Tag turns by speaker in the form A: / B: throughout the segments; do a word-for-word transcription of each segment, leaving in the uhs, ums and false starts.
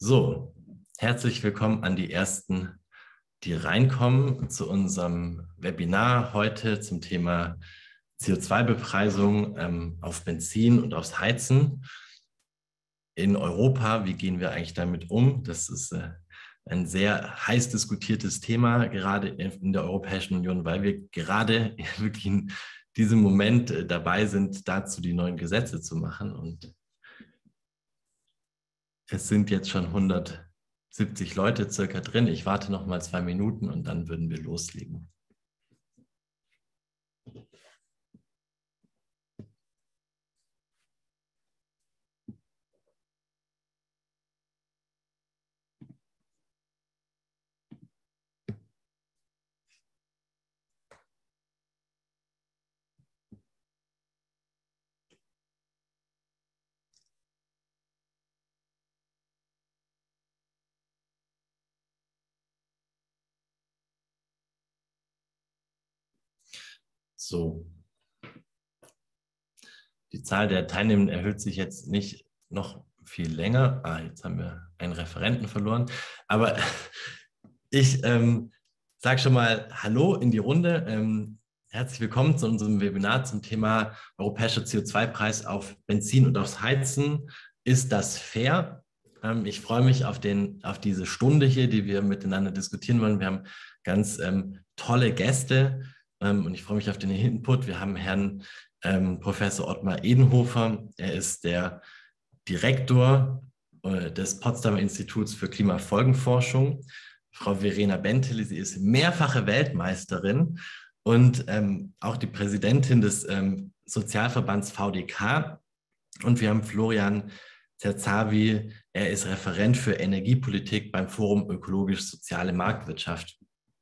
A: So, herzlich willkommen an die Ersten, die reinkommen zu unserem Webinar heute zum Thema C O zwei Bepreisung ähm, auf Benzin und aufs Heizen in Europa. Wie gehen wir eigentlich damit um? Das ist äh, ein sehr heiß diskutiertes Thema, gerade in der Europäischen Union, weil wir gerade wirklich in diesem Moment äh, dabei sind, dazu die neuen Gesetze zu machen. Und es sind jetzt schon hundertsiebzig Leute circa drin. Ich warte noch mal zwei Minuten und dann würden wir loslegen. So, die Zahl der Teilnehmenden erhöht sich jetzt nicht noch viel länger. Ah, jetzt haben wir einen Referenten verloren. Aber ich ähm, sage schon mal Hallo in die Runde. Ähm, herzlich willkommen zu unserem Webinar zum Thema europäischer C O zwei Preis auf Benzin und aufs Heizen. Ist das fair? Ähm, ich freue mich auf, den, auf diese Stunde hier, die wir miteinander diskutieren wollen. Wir haben ganz ähm, tolle Gäste ähm, und ich freue mich auf den Input. Wir haben Herrn ähm, Professor Ottmar Edenhofer. Er ist der Direktor äh, des Potsdamer Instituts für Klimafolgenforschung. Frau Verena Bentele, sie ist mehrfache Weltmeisterin und ähm, auch die Präsidentin des ähm, Sozialverbands V D K. Und wir haben Florian Zerzavi, er ist Referent für Energiepolitik beim Forum Ökologisch-Soziale Marktwirtschaft.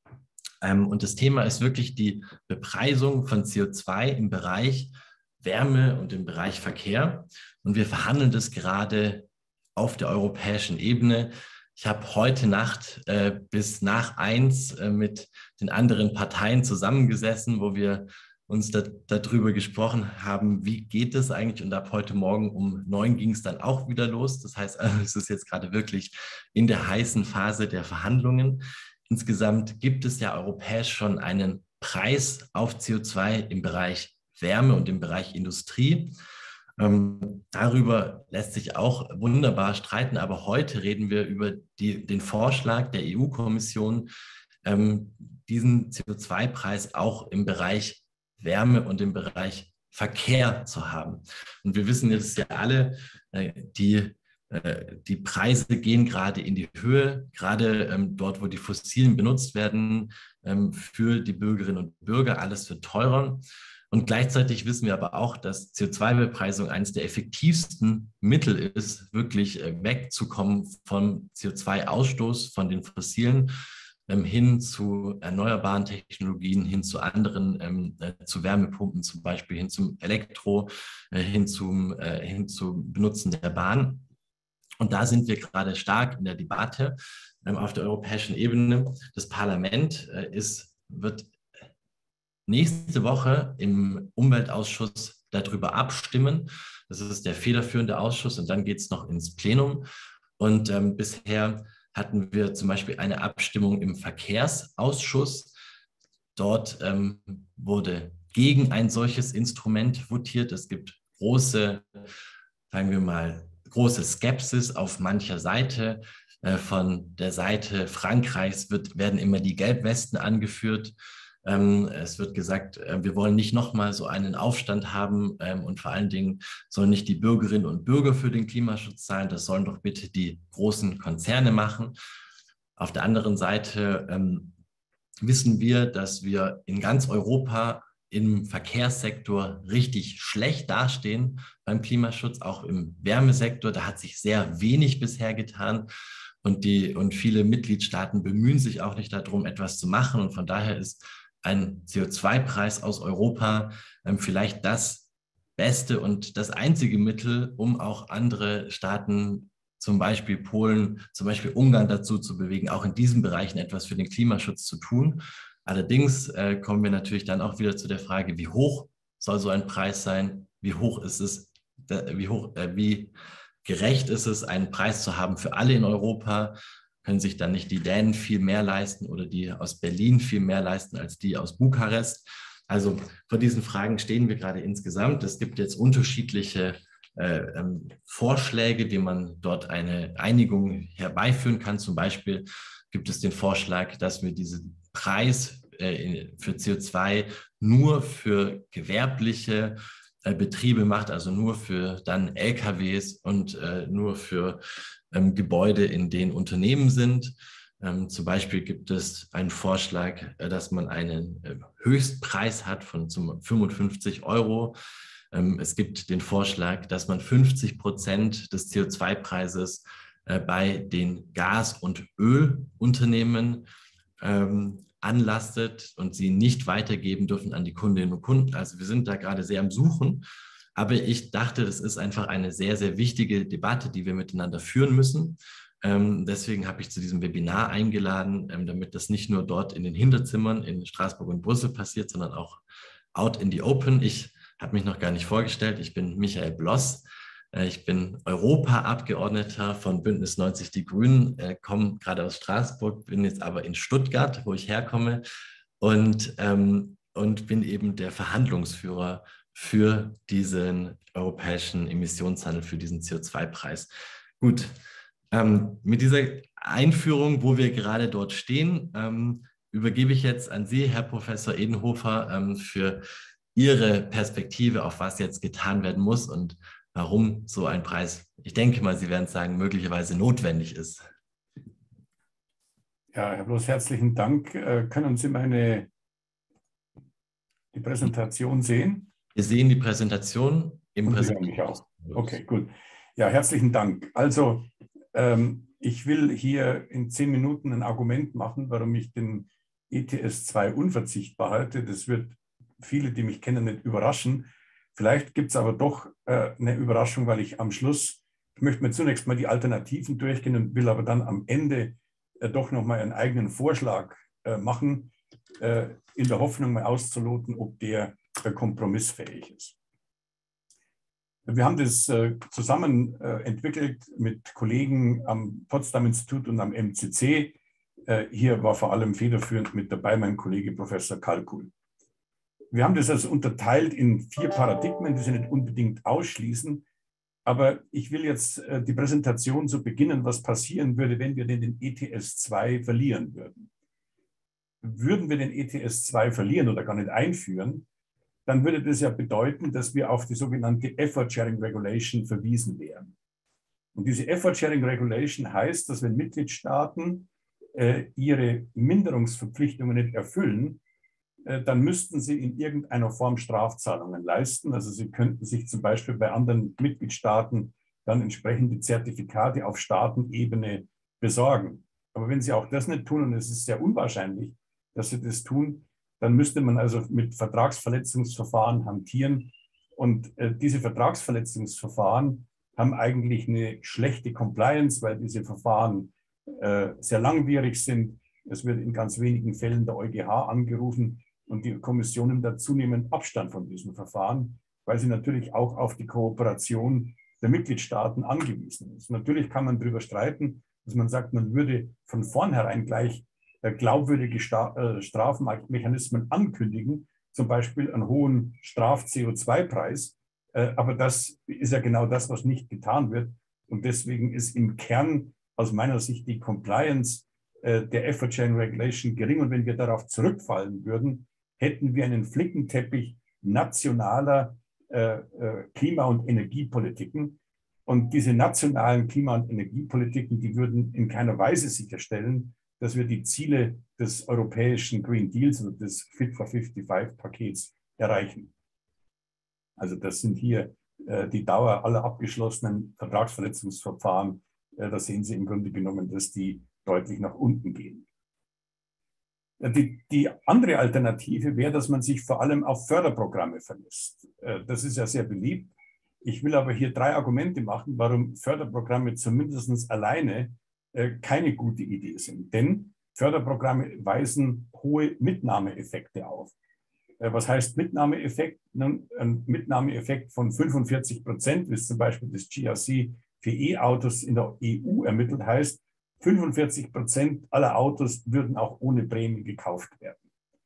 A: Ähm, und das Thema ist wirklich die Bepreisung von C O zwei im Bereich Wärme und im Bereich Verkehr. Und wir verhandeln das gerade auf der europäischen Ebene. Ich habe heute Nacht äh, bis nach eins äh, mit den anderen Parteien zusammengesessen, wo wir uns da, darüber gesprochen haben, wie geht es eigentlich? Und ab heute Morgen um neun ging es dann auch wieder los. Das heißt, also, es ist jetzt gerade wirklich in der heißen Phase der Verhandlungen. Insgesamt gibt es ja europäisch schon einen Preis auf C O zwei im Bereich Wärme und im Bereich Industrie. Ähm, darüber lässt sich auch wunderbar streiten, aber heute reden wir über die, den Vorschlag der E U-Kommission, ähm, diesen C O zwei Preis auch im Bereich Wärme und im Bereich Verkehr zu haben. Und wir wissen jetzt ja alle, äh, die die Preise gehen gerade in die Höhe, gerade ähm, dort, wo die Fossilen benutzt werden, ähm, für die Bürgerinnen und Bürger. Alles wird teurer. Und gleichzeitig wissen wir aber auch, dass C O zwei Bepreisung eines der effektivsten Mittel ist, wirklich äh, wegzukommen vom C O zwei Ausstoß, von den Fossilen ähm, hin zu erneuerbaren Technologien, hin zu anderen, ähm, äh, zu Wärmepumpen zum Beispiel, hin zum Elektro, äh, hin, zum, äh, hin zum Benutzen der Bahn. Und da sind wir gerade stark in der Debatte ähm, auf der europäischen Ebene. Das Parlament äh, ist, wird nächste Woche im Umweltausschuss darüber abstimmen. Das ist der federführende Ausschuss und dann geht es noch ins Plenum. Und ähm, bisher hatten wir zum Beispiel eine Abstimmung im Verkehrsausschuss. Dort ähm, wurde gegen ein solches Instrument votiert. Es gibt große, sagen wir mal, große Skepsis auf mancher Seite. Äh, von der Seite Frankreichs wird, werden immer die Gelbwesten angeführt. Ähm, es wird gesagt, äh, wir wollen nicht nochmal so einen Aufstand haben ähm, und vor allen Dingen sollen nicht die Bürgerinnen und Bürger für den Klimaschutz zahlen. Das sollen doch bitte die großen Konzerne machen. Auf der anderen Seite ähm, wissen wir, dass wir in ganz Europa im Verkehrssektor richtig schlecht dastehen beim Klimaschutz, auch im Wärmesektor. Da hat sich sehr wenig bisher getan und, die, und viele Mitgliedstaaten bemühen sich auch nicht darum, etwas zu machen. Und von daher ist ein C O zwei Preis aus Europa ähm, vielleicht das beste und das einzige Mittel, um auch andere Staaten, zum Beispiel Polen, zum Beispiel Ungarn dazu zu bewegen, auch in diesen Bereichen etwas für den Klimaschutz zu tun. Allerdings äh, kommen wir natürlich dann auch wieder zu der Frage, wie hoch soll so ein Preis sein? Wie hoch ist es? Wie hoch, äh, wie gerecht ist es, einen Preis zu haben für alle in Europa? Können sich dann nicht die Dänen viel mehr leisten oder die aus Berlin viel mehr leisten als die aus Bukarest? Also vor diesen Fragen stehen wir gerade insgesamt. Es gibt jetzt unterschiedliche äh, ähm, Vorschläge, wie man dort eine Einigung herbeiführen kann. Zum Beispiel gibt es den Vorschlag, dass wir diesen Preis äh, für C O zwei nur für gewerbliche äh, Betriebe macht, also nur für dann L K Ws und äh, nur für ähm, Gebäude, in denen Unternehmen sind. Ähm, zum Beispiel gibt es einen Vorschlag, äh, dass man einen äh, Höchstpreis hat von zum fünfundfünfzig Euro. Ähm, es gibt den Vorschlag, dass man fünfzig Prozent des C O zwei Preises äh, bei den Gas- und Ölunternehmen ähm, anlastet und sie nicht weitergeben dürfen an die Kundinnen und Kunden. Also wir sind da gerade sehr am Suchen. Aber ich dachte, das ist einfach eine sehr, sehr wichtige Debatte, die wir miteinander führen müssen. Ähm, deswegen habe ich zu diesem Webinar eingeladen, ähm, damit das nicht nur dort in den Hinterzimmern in Straßburg und Brüssel passiert, sondern auch out in the open. Ich habe mich noch gar nicht vorgestellt. Ich bin Michael Bloss. Äh, ich bin Europaabgeordneter von Bündnis neunzig Die Grünen, äh, komme gerade aus Straßburg, bin jetzt aber in Stuttgart, wo ich herkomme, und, ähm, und bin eben der Verhandlungsführer für diesen europäischen Emissionshandel, für diesen C O zwei Preis. Gut, ähm, mit dieser Einführung, wo wir gerade dort stehen, ähm, übergebe ich jetzt an Sie, Herr Professor Edenhofer, ähm, für Ihre Perspektive, auf was jetzt getan werden muss und warum so ein Preis, ich denke mal, Sie werden es sagen, möglicherweise notwendig ist.
B: Ja, Herr Bloss, herzlichen Dank. Äh, können Sie meine die Präsentation sehen?
A: Wir sehen die Präsentation im
B: Und Sie hören mich auch.
A: Präsentationsmodus.
B: Okay, gut. Ja, herzlichen Dank. Also, ähm, ich will hier in zehn Minuten ein Argument machen, warum ich den E T S zwei unverzichtbar halte. Das wird viele, die mich kennen, nicht überraschen. Vielleicht gibt es aber doch äh, eine Überraschung, weil ich am Schluss, ich möchte mir zunächst mal die Alternativen durchgehen und will aber dann am Ende äh, doch nochmal einen eigenen Vorschlag äh, machen, äh, in der Hoffnung mal auszuloten, ob der äh, kompromissfähig ist. Wir haben das äh, zusammen äh, entwickelt mit Kollegen am Potsdam-Institut und am M C C. Äh, hier war vor allem federführend mit dabei mein Kollege Professor Kalkuhl. Wir haben das also unterteilt in vier Paradigmen, die Sie nicht unbedingt ausschließen. Aber ich will jetzt äh, die Präsentation so beginnen, was passieren würde, wenn wir den E T S zwei verlieren würden. Würden wir den E T S zwei verlieren oder gar nicht einführen, dann würde das ja bedeuten, dass wir auf die sogenannte Effort Sharing Regulation verwiesen wären. Und diese Effort Sharing Regulation heißt, dass wenn Mitgliedstaaten äh, ihre Minderungsverpflichtungen nicht erfüllen, äh, dann müssten sie in irgendeiner Form Strafzahlungen leisten. Also sie könnten sich zum Beispiel bei anderen Mitgliedstaaten dann entsprechende Zertifikate auf Staatenebene besorgen. Aber wenn sie auch das nicht tun, und es ist sehr unwahrscheinlich, dass sie das tun, dann müsste man also mit Vertragsverletzungsverfahren hantieren. Und äh, diese Vertragsverletzungsverfahren haben eigentlich eine schlechte Compliance, weil diese Verfahren äh, sehr langwierig sind. Es wird in ganz wenigen Fällen der EuGH angerufen und die Kommission nimmt da zunehmend Abstand von diesem Verfahren, weil sie natürlich auch auf die Kooperation der Mitgliedstaaten angewiesen ist. Natürlich kann man darüber streiten, dass man sagt, man würde von vornherein gleich glaubwürdige Strafmechanismen ankündigen, zum Beispiel einen hohen Straf-C O zwei Preis. Aber das ist ja genau das, was nicht getan wird. Und deswegen ist im Kern aus meiner Sicht die Compliance der Effort Sharing Regulation gering. Und wenn wir darauf zurückfallen würden, hätten wir einen Flickenteppich nationaler Klima- und Energiepolitiken. Und diese nationalen Klima- und Energiepolitiken, die würden in keiner Weise sicherstellen, dass wir die Ziele des europäischen Green Deals und des Fit for fünfundfünfzig Pakets erreichen. Also das sind hier äh, die Dauer aller abgeschlossenen Vertragsverletzungsverfahren. Äh, da sehen Sie im Grunde genommen, dass die deutlich nach unten gehen. Äh, die, die andere Alternative wäre, dass man sich vor allem auf Förderprogramme verlässt. Äh, das ist ja sehr beliebt. Ich will aber hier drei Argumente machen, warum Förderprogramme zumindest alleine keine gute Idee sind. Denn Förderprogramme weisen hohe Mitnahmeeffekte auf. Was heißt Mitnahmeeffekt? Nun, ein Mitnahmeeffekt von fünfundvierzig Prozent, wie es zum Beispiel das G R C für E-Autos in der E U ermittelt, heißt, fünfundvierzig Prozent aller Autos würden auch ohne Prämie gekauft werden.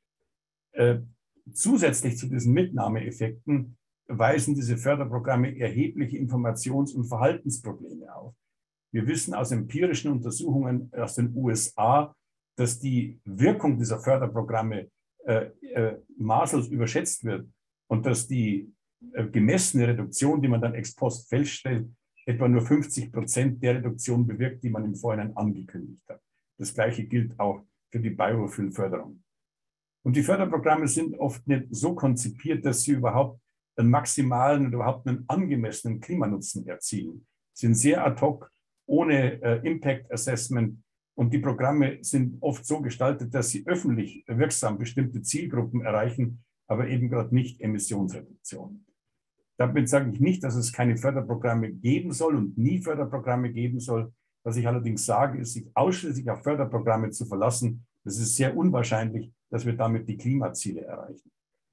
B: Äh, zusätzlich zu diesen Mitnahmeeffekten weisen diese Förderprogramme erhebliche Informations- und Verhaltensprobleme auf. Wir wissen aus empirischen Untersuchungen aus den U S A, dass die Wirkung dieser Förderprogramme äh, äh, maßlos überschätzt wird und dass die äh, gemessene Reduktion, die man dann ex post feststellt, etwa nur fünfzig Prozent der Reduktion bewirkt, die man im Vorhinein angekündigt hat. Das Gleiche gilt auch für die Biofuel-Förderung. Und die Förderprogramme sind oft nicht so konzipiert, dass sie überhaupt einen maximalen oder überhaupt einen angemessenen Klimanutzen erzielen. Sie sind sehr ad hoc, ohne äh, Impact Assessment. Und die Programme sind oft so gestaltet, dass sie öffentlich wirksam bestimmte Zielgruppen erreichen, aber eben gerade nicht Emissionsreduktion. Damit sage ich nicht, dass es keine Förderprogramme geben soll und nie Förderprogramme geben soll. Was ich allerdings sage, ist, sich ausschließlich auf Förderprogramme zu verlassen. Das ist sehr unwahrscheinlich, dass wir damit die Klimaziele erreichen.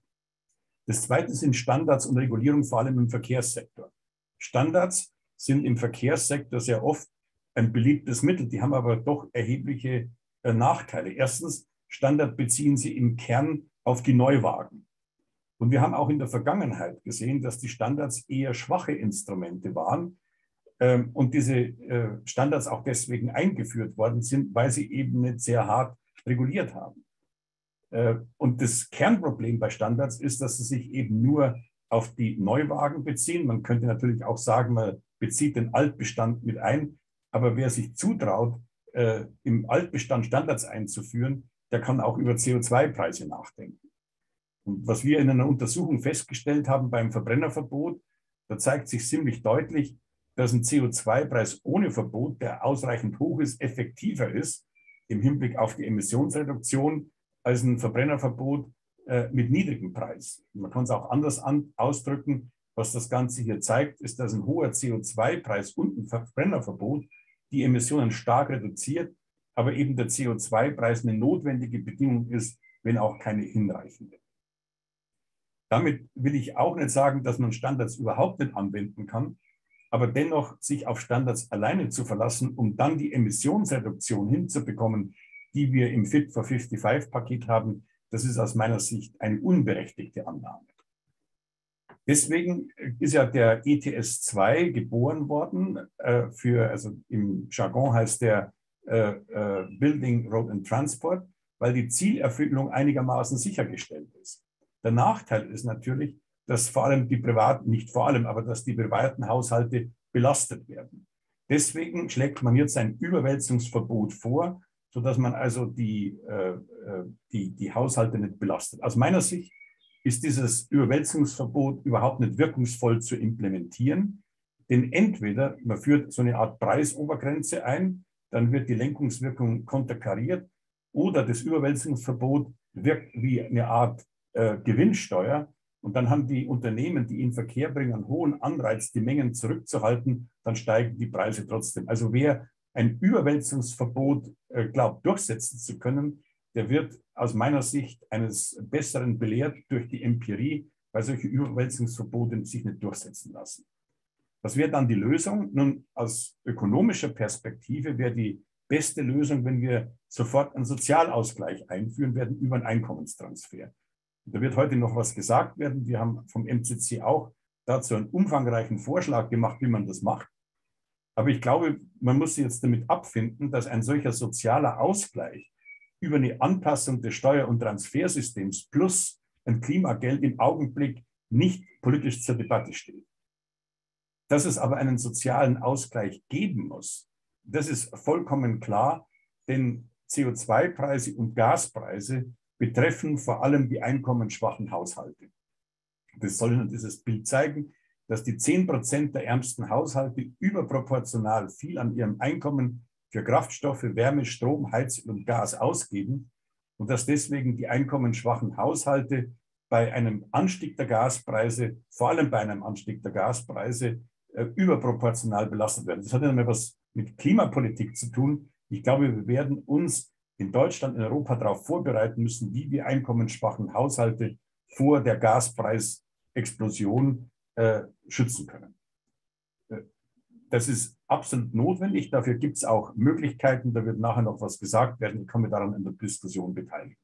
B: Das Zweite sind Standards und Regulierung, vor allem im Verkehrssektor. Standards sind im Verkehrssektor sehr oft ein beliebtes Mittel. Die haben aber doch erhebliche äh, Nachteile. Erstens, Standard beziehen sie im Kern auf die Neuwagen. Und wir haben auch in der Vergangenheit gesehen, dass die Standards eher schwache Instrumente waren ähm, und diese äh, Standards auch deswegen eingeführt worden sind, weil sie eben nicht sehr hart reguliert haben. Äh, und das Kernproblem bei Standards ist, dass sie sich eben nur auf die Neuwagen beziehen. Man könnte natürlich auch sagen, man bezieht den Altbestand mit ein, aber wer sich zutraut, äh, im Altbestand Standards einzuführen, der kann auch über C O zwei Preise nachdenken. Und was wir in einer Untersuchung festgestellt haben beim Verbrennerverbot, da zeigt sich ziemlich deutlich, dass ein C O zwei Preis ohne Verbot, der ausreichend hoch ist, effektiver ist im Hinblick auf die Emissionsreduktion als ein Verbrennerverbot äh, mit niedrigem Preis. Man kann es auch anders an, ausdrücken. Was das Ganze hier zeigt, ist, dass ein hoher C O zwei Preis und ein Verbrennerverbot die Emissionen stark reduziert, aber eben der C O zwei Preis eine notwendige Bedingung ist, wenn auch keine hinreichende. Damit will ich auch nicht sagen, dass man Standards überhaupt nicht anwenden kann, aber dennoch sich auf Standards alleine zu verlassen, um dann die Emissionsreduktion hinzubekommen, die wir im Fit for fünfundfünfzig Paket haben, das ist aus meiner Sicht eine unberechtigte Annahme. Deswegen ist ja der E T S zwei geboren worden, äh, für, also im Jargon heißt der äh, äh, Building, Road and Transport, weil die Zielerfüllung einigermaßen sichergestellt ist. Der Nachteil ist natürlich, dass vor allem die privaten, nicht vor allem, aber dass die privaten Haushalte belastet werden. Deswegen schlägt man jetzt ein Überwälzungsverbot vor, sodass man also die, äh, die, die Haushalte nicht belastet. Aus meiner Sicht ist dieses Überwälzungsverbot überhaupt nicht wirkungsvoll zu implementieren, denn entweder man führt so eine Art Preisobergrenze ein, dann wird die Lenkungswirkung konterkariert, oder das Überwälzungsverbot wirkt wie eine Art äh, Gewinnsteuer und dann haben die Unternehmen, die in Verkehr bringen, einen hohen Anreiz, die Mengen zurückzuhalten, dann steigen die Preise trotzdem. Also wer ein Überwälzungsverbot äh, glaubt, durchsetzen zu können, der wird aus meiner Sicht eines Besseren belehrt durch die Empirie, weil solche Überwälzungsverbote sich nicht durchsetzen lassen. Was wäre dann die Lösung? Nun, aus ökonomischer Perspektive wäre die beste Lösung, wenn wir sofort einen Sozialausgleich einführen werden über einen Einkommenstransfer. Da wird heute noch was gesagt werden. Wir haben vom M C C auch dazu einen umfangreichen Vorschlag gemacht, wie man das macht. Aber ich glaube, man muss sich jetzt damit abfinden, dass ein solcher sozialer Ausgleich über eine Anpassung des Steuer- und Transfersystems plus ein Klimageld im Augenblick nicht politisch zur Debatte steht. Dass es aber einen sozialen Ausgleich geben muss, das ist vollkommen klar, denn C O zwei Preise und Gaspreise betreffen vor allem die einkommensschwachen Haushalte. Das soll Ihnen dieses Bild zeigen, dass die zehn Prozent der ärmsten Haushalte überproportional viel an ihrem Einkommen für Kraftstoffe, Wärme, Strom, Heizöl und Gas ausgeben und dass deswegen die einkommensschwachen Haushalte bei einem Anstieg der Gaspreise, vor allem bei einem Anstieg der Gaspreise, äh, überproportional belastet werden. Das hat ja was mit Klimapolitik zu tun. Ich glaube, wir werden uns in Deutschland, in Europa darauf vorbereiten müssen, wie wir einkommensschwachen Haushalte vor der Gaspreisexplosion äh, schützen können. das ist absolut notwendig. Dafür gibt es auch Möglichkeiten. Da wird nachher noch was gesagt werden. Ich kann mich daran in der Diskussion beteiligen.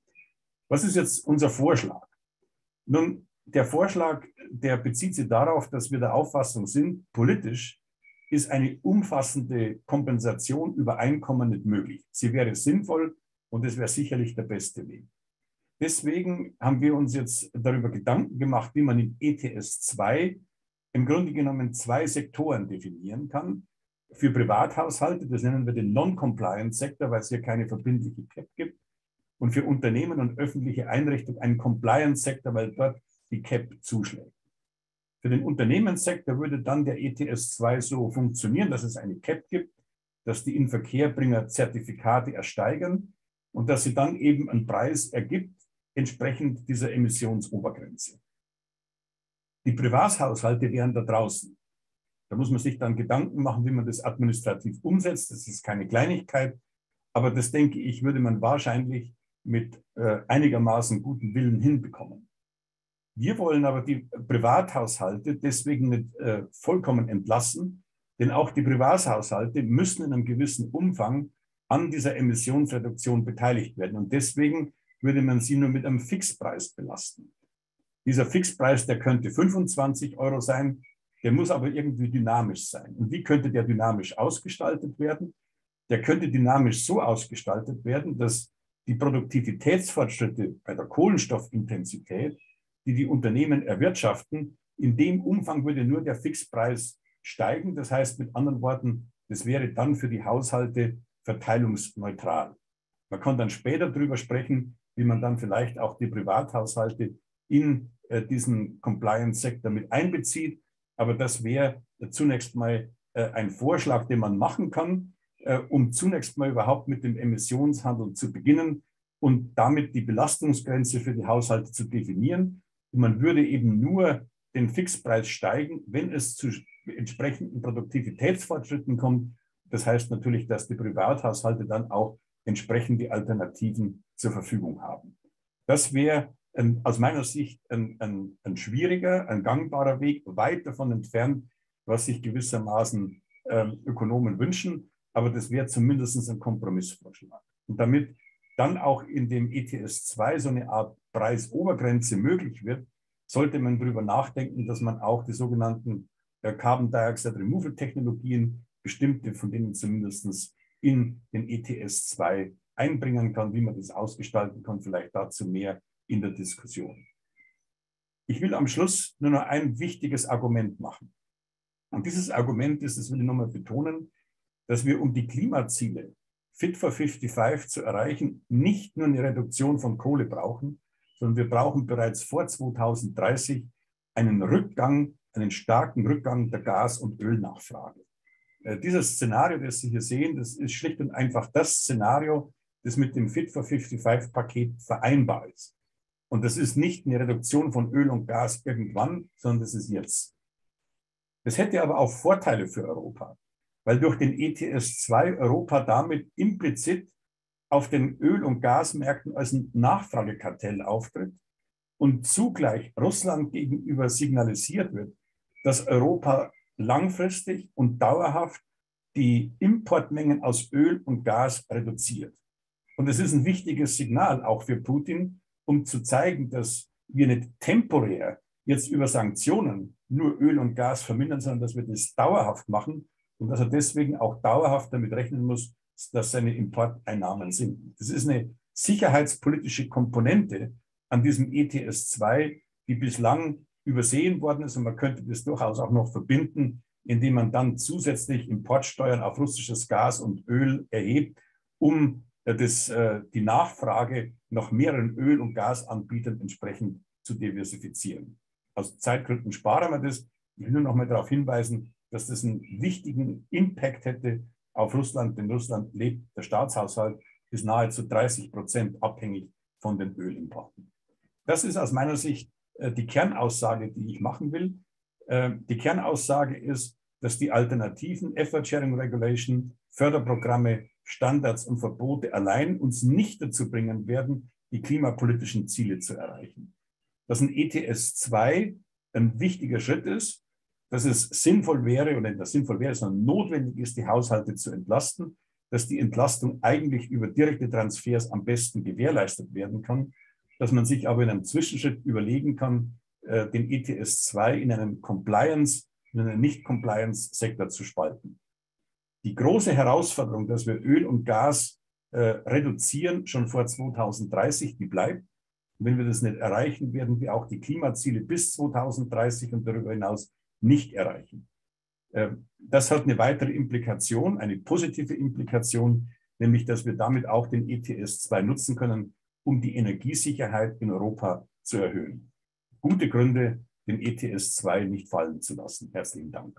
B: Was ist jetzt unser Vorschlag? Nun, der Vorschlag, der bezieht sich darauf, dass wir der Auffassung sind, politisch ist eine umfassende Kompensation über Einkommen nicht möglich. Sie wäre sinnvoll und es wäre sicherlich der beste Weg. Deswegen haben wir uns jetzt darüber Gedanken gemacht, wie man in E T S zwei im Grunde genommen zwei Sektoren definieren kann. Für Privathaushalte, das nennen wir den Non-Compliance-Sektor, weil es hier keine verbindliche C A P gibt. Und für Unternehmen und öffentliche Einrichtungen einen Compliance-Sektor, weil dort die C A P zuschlägt. Für den Unternehmenssektor würde dann der E T S zwei so funktionieren, dass es eine C A P gibt, dass die Inverkehrbringer Zertifikate ersteigern und dass sie dann eben einen Preis ergibt, entsprechend dieser Emissionsobergrenze. Die Privathaushalte wären da draußen. Da muss man sich dann Gedanken machen, wie man das administrativ umsetzt. Das ist keine Kleinigkeit, aber das, denke ich, würde man wahrscheinlich mit äh, einigermaßen gutem Willen hinbekommen. Wir wollen aber die Privathaushalte deswegen nicht äh, vollkommen entlassen, denn auch die Privathaushalte müssen in einem gewissen Umfang an dieser Emissionsreduktion beteiligt werden. Und deswegen würde man sie nur mit einem Fixpreis belasten. Dieser Fixpreis, der könnte fünfundzwanzig Euro sein, der muss aber irgendwie dynamisch sein. Und wie könnte der dynamisch ausgestaltet werden? Der könnte dynamisch so ausgestaltet werden, dass die Produktivitätsfortschritte bei der Kohlenstoffintensität, die die Unternehmen erwirtschaften, in dem Umfang würde nur der Fixpreis steigen. Das heißt mit anderen Worten, das wäre dann für die Haushalte verteilungsneutral. Man kann dann später darüber sprechen, wie man dann vielleicht auch die Privathaushalte in äh, diesen Compliance-Sektor mit einbezieht. Aber das wäre äh, zunächst mal äh, ein Vorschlag, den man machen kann, äh, um zunächst mal überhaupt mit dem Emissionshandel zu beginnen und damit die Belastungsgrenze für die Haushalte zu definieren. Und man würde eben nur den Fixpreis steigen, wenn es zu entsprechenden Produktivitätsfortschritten kommt. Das heißt natürlich, dass die Privathaushalte dann auch entsprechende Alternativen zur Verfügung haben. Das wäre ähm, aus meiner Sicht ein, ein, ein schwieriger, ein gangbarer Weg, weit davon entfernt, was sich gewissermaßen ähm, Ökonomen wünschen. Aber das wäre zumindest ein Kompromissvorschlag. Und damit dann auch in dem E T S zwei so eine Art Preisobergrenze möglich wird, sollte man darüber nachdenken, dass man auch die sogenannten äh, Carbon Dioxide Removal Technologien, bestimmte von denen zumindest in den E T S zwei einbringen kann, wie man das ausgestalten kann, vielleicht dazu mehr in der Diskussion. Ich will am Schluss nur noch ein wichtiges Argument machen. Und dieses Argument ist, das will ich nochmal betonen, dass wir, um die Klimaziele Fit for fünfundfünfzig zu erreichen, nicht nur eine Reduktion von Kohle brauchen, sondern wir brauchen bereits vor zweitausenddreißig einen Rückgang, einen starken Rückgang der Gas- und Ölnachfrage. Äh, dieses Szenario, das Sie hier sehen, das ist schlicht und einfach das Szenario, das mit dem Fit for fünfundfünfzig-Paket vereinbar ist. Und das ist nicht eine Reduktion von Öl und Gas irgendwann, sondern das ist jetzt. Das hätte aber auch Vorteile für Europa, weil durch den E T S zwei Europa damit implizit auf den Öl- und Gasmärkten als ein Nachfragekartell auftritt und zugleich Russland gegenüber signalisiert wird, dass Europa langfristig und dauerhaft die Importmengen aus Öl und Gas reduziert. Und es ist ein wichtiges Signal auch für Putin, um zu zeigen, dass wir nicht temporär jetzt über Sanktionen nur Öl und Gas vermindern, sondern dass wir das dauerhaft machen und dass er deswegen auch dauerhaft damit rechnen muss, dass seine Importeinnahmen sinken. Das ist eine sicherheitspolitische Komponente an diesem E T S zwei, die bislang übersehen worden ist. Und man könnte das durchaus auch noch verbinden, indem man dann zusätzlich Importsteuern auf russisches Gas und Öl erhebt, um das, die Nachfrage nach mehreren Öl- und Gasanbietern entsprechend zu diversifizieren. Aus Zeitgründen sparen wir das. Ich will nur noch mal darauf hinweisen, dass das einen wichtigen Impact hätte auf Russland, denn Russland lebt, der Staatshaushalt ist nahezu dreißig Prozent abhängig von den Ölimporten. Das ist aus meiner Sicht äh, die Kernaussage, die ich machen will. Äh, die Kernaussage ist, dass die alternativen Effort Sharing Regulation, Förderprogramme, Standards und Verbote allein uns nicht dazu bringen werden, die klimapolitischen Ziele zu erreichen. Dass ein E T S zwei ein wichtiger Schritt ist, dass es sinnvoll wäre, oder nicht sinnvoll wäre, sondern notwendig ist, die Haushalte zu entlasten, dass die Entlastung eigentlich über direkte Transfers am besten gewährleistet werden kann, dass man sich aber in einem Zwischenschritt überlegen kann, den E T S zwei in einen Compliance, in einen Nicht-Compliance-Sektor zu spalten. Die große Herausforderung, dass wir Öl und Gas äh, reduzieren, schon vor zweitausenddreißig, die bleibt. Und wenn wir das nicht erreichen, werden wir auch die Klimaziele bis zweitausenddreißig und darüber hinaus nicht erreichen. Äh, das hat eine weitere Implikation, eine positive Implikation, nämlich dass wir damit auch den E T S zwei nutzen können, um die Energiesicherheit in Europa zu erhöhen. Gute Gründe, den E T S zwei nicht fallen zu lassen. Herzlichen Dank.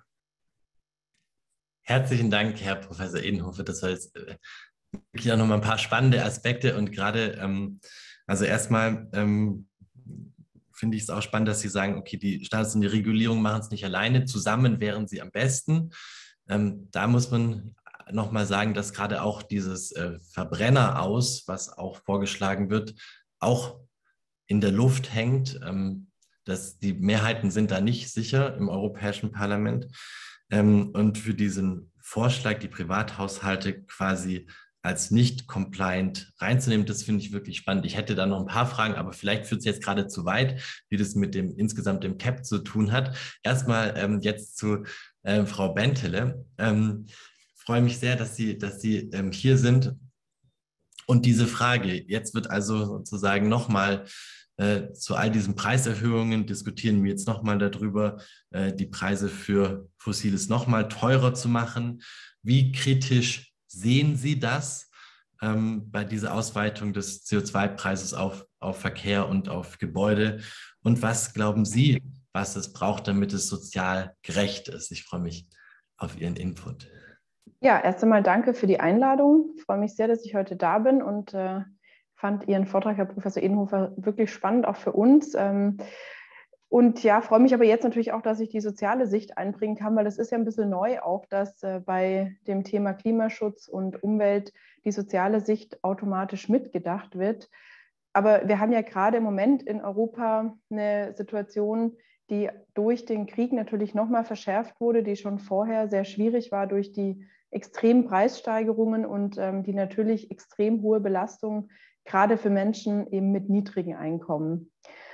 A: Herzlichen Dank, Herr Professor Edenhofer. Das war jetzt äh, wirklich auch nochmal ein paar spannende Aspekte. Und gerade, ähm, also erstmal ähm, finde ich es auch spannend, dass Sie sagen, okay, die Standards und die Regulierung machen es nicht alleine. Zusammen wären sie am besten. Ähm, da muss man nochmal sagen, dass gerade auch dieses äh, Verbrenner aus, was auch vorgeschlagen wird, auch in der Luft hängt. Ähm, dass die Mehrheiten sind da nicht sicher im Europäischen Parlament. Ähm, und für diesen Vorschlag, die Privathaushalte quasi als nicht compliant reinzunehmen, das finde ich wirklich spannend. Ich hätte da noch ein paar Fragen, aber vielleicht führt es jetzt gerade zu weit, wie das mit dem insgesamt dem C A P zu tun hat. Erstmal ähm, jetzt zu äh, Frau Bentele. Ähm, freue mich sehr, dass Sie, dass Sie ähm, hier sind. Und diese Frage, jetzt wird also sozusagen nochmal äh, zu all diesen Preiserhöhungen diskutieren wir jetzt nochmal darüber, äh, die Preise für Fossiles nochmal teurer zu machen. Wie kritisch sehen Sie das ähm, bei dieser Ausweitung des C O zwei Preises auf, auf Verkehr und auf Gebäude? Und was glauben Sie, was es braucht, damit es sozial gerecht ist? Ich freue mich auf Ihren Input.
C: Ja, erst einmal danke für die Einladung. Ich freue mich sehr, dass ich heute da bin und äh, fand Ihren Vortrag, Herr Professor Edenhofer, wirklich spannend, auch für uns. Ähm, und ja, freue mich aber jetzt natürlich auch, dass ich die soziale Sicht einbringen kann, weil das ist ja ein bisschen neu auch, dass äh, bei dem Thema Klimaschutz und Umwelt die soziale Sicht automatisch mitgedacht wird. Aber wir haben ja gerade im Moment in Europa eine Situation, die durch den Krieg natürlich nochmal verschärft wurde, die schon vorher sehr schwierig war durch die extremen Preissteigerungen und ähm, die natürlich extrem hohe Belastung gerade für Menschen eben mit niedrigen Einkommen.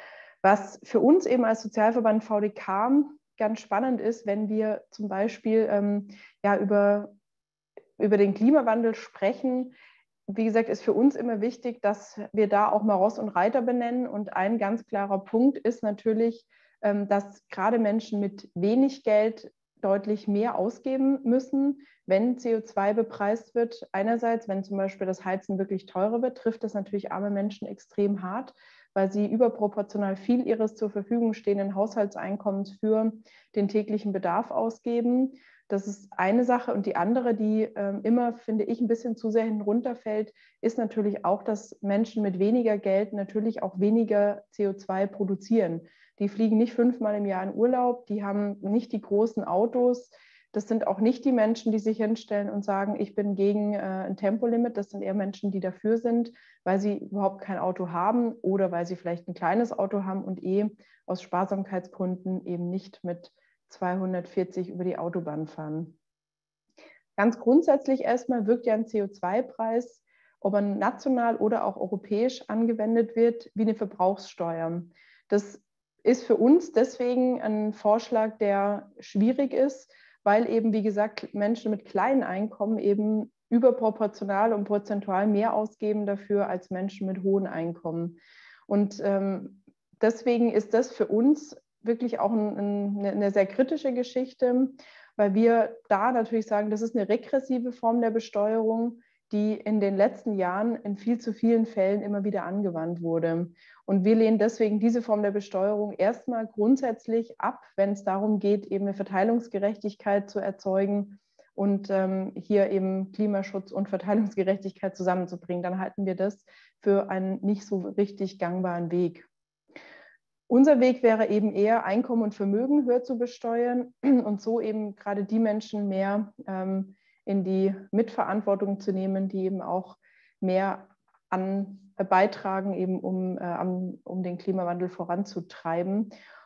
C: Was für uns eben als Sozialverband V D K ganz spannend ist, wenn wir zum Beispiel ähm, ja, über, über den Klimawandel sprechen. Wie gesagt, ist für uns immer wichtig, dass wir da auch mal Ross und Reiter benennen. Und ein ganz klarer Punkt ist natürlich, ähm, dass gerade Menschen mit wenig Geld deutlich mehr ausgeben müssen, wenn C O zwei bepreist wird. Einerseits, wenn zum Beispiel das Heizen wirklich teurer wird, trifft das natürlich arme Menschen extrem hart, weil sie überproportional viel ihres zur Verfügung stehenden Haushaltseinkommens für den täglichen Bedarf ausgeben. Das ist eine Sache. Und die andere, die äh, immer, finde ich, ein bisschen zu sehr hinten runterfällt, ist natürlich auch, dass Menschen mit weniger Geld natürlich auch weniger C O zwei produzieren. Die fliegen nicht fünfmal im Jahr in Urlaub, die haben nicht die großen Autos. Das sind auch nicht die Menschen, die sich hinstellen und sagen, ich bin gegen äh, ein Tempolimit. Das sind eher Menschen, die dafür sind, weil sie überhaupt kein Auto haben oder weil sie vielleicht ein kleines Auto haben und eh aus Sparsamkeitsgründen eben nicht mit zweihundertvierzig über die Autobahn fahren. Ganz grundsätzlich erstmal wirkt ja ein C O zwei Preis, ob er national oder auch europäisch angewendet wird, wie eine Verbrauchssteuer. Das ist für uns deswegen ein Vorschlag, der schwierig ist, weil eben, wie gesagt, Menschen mit kleinen Einkommen eben überproportional und prozentual mehr ausgeben dafür als Menschen mit hohen Einkommen. Und ähm, deswegen ist das für uns wirklich auch ein, ein, eine sehr kritische Geschichte, weil wir da natürlich sagen, das ist eine regressive Form der Besteuerung, die in den letzten Jahren in viel zu vielen Fällen immer wieder angewandt wurde. Und wir lehnen deswegen diese Form der Besteuerung erstmal grundsätzlich ab, wenn es darum geht, eben eine Verteilungsgerechtigkeit zu erzeugen und ähm, hier eben Klimaschutz und Verteilungsgerechtigkeit zusammenzubringen. Dann halten wir das für einen nicht so richtig gangbaren Weg. Unser Weg wäre eben eher, Einkommen und Vermögen höher zu besteuern und so eben gerade die Menschen mehr ähm, in die Mitverantwortung zu nehmen, die eben auch mehr an, äh, beitragen, eben um, äh, um den Klimawandel voranzutreiben.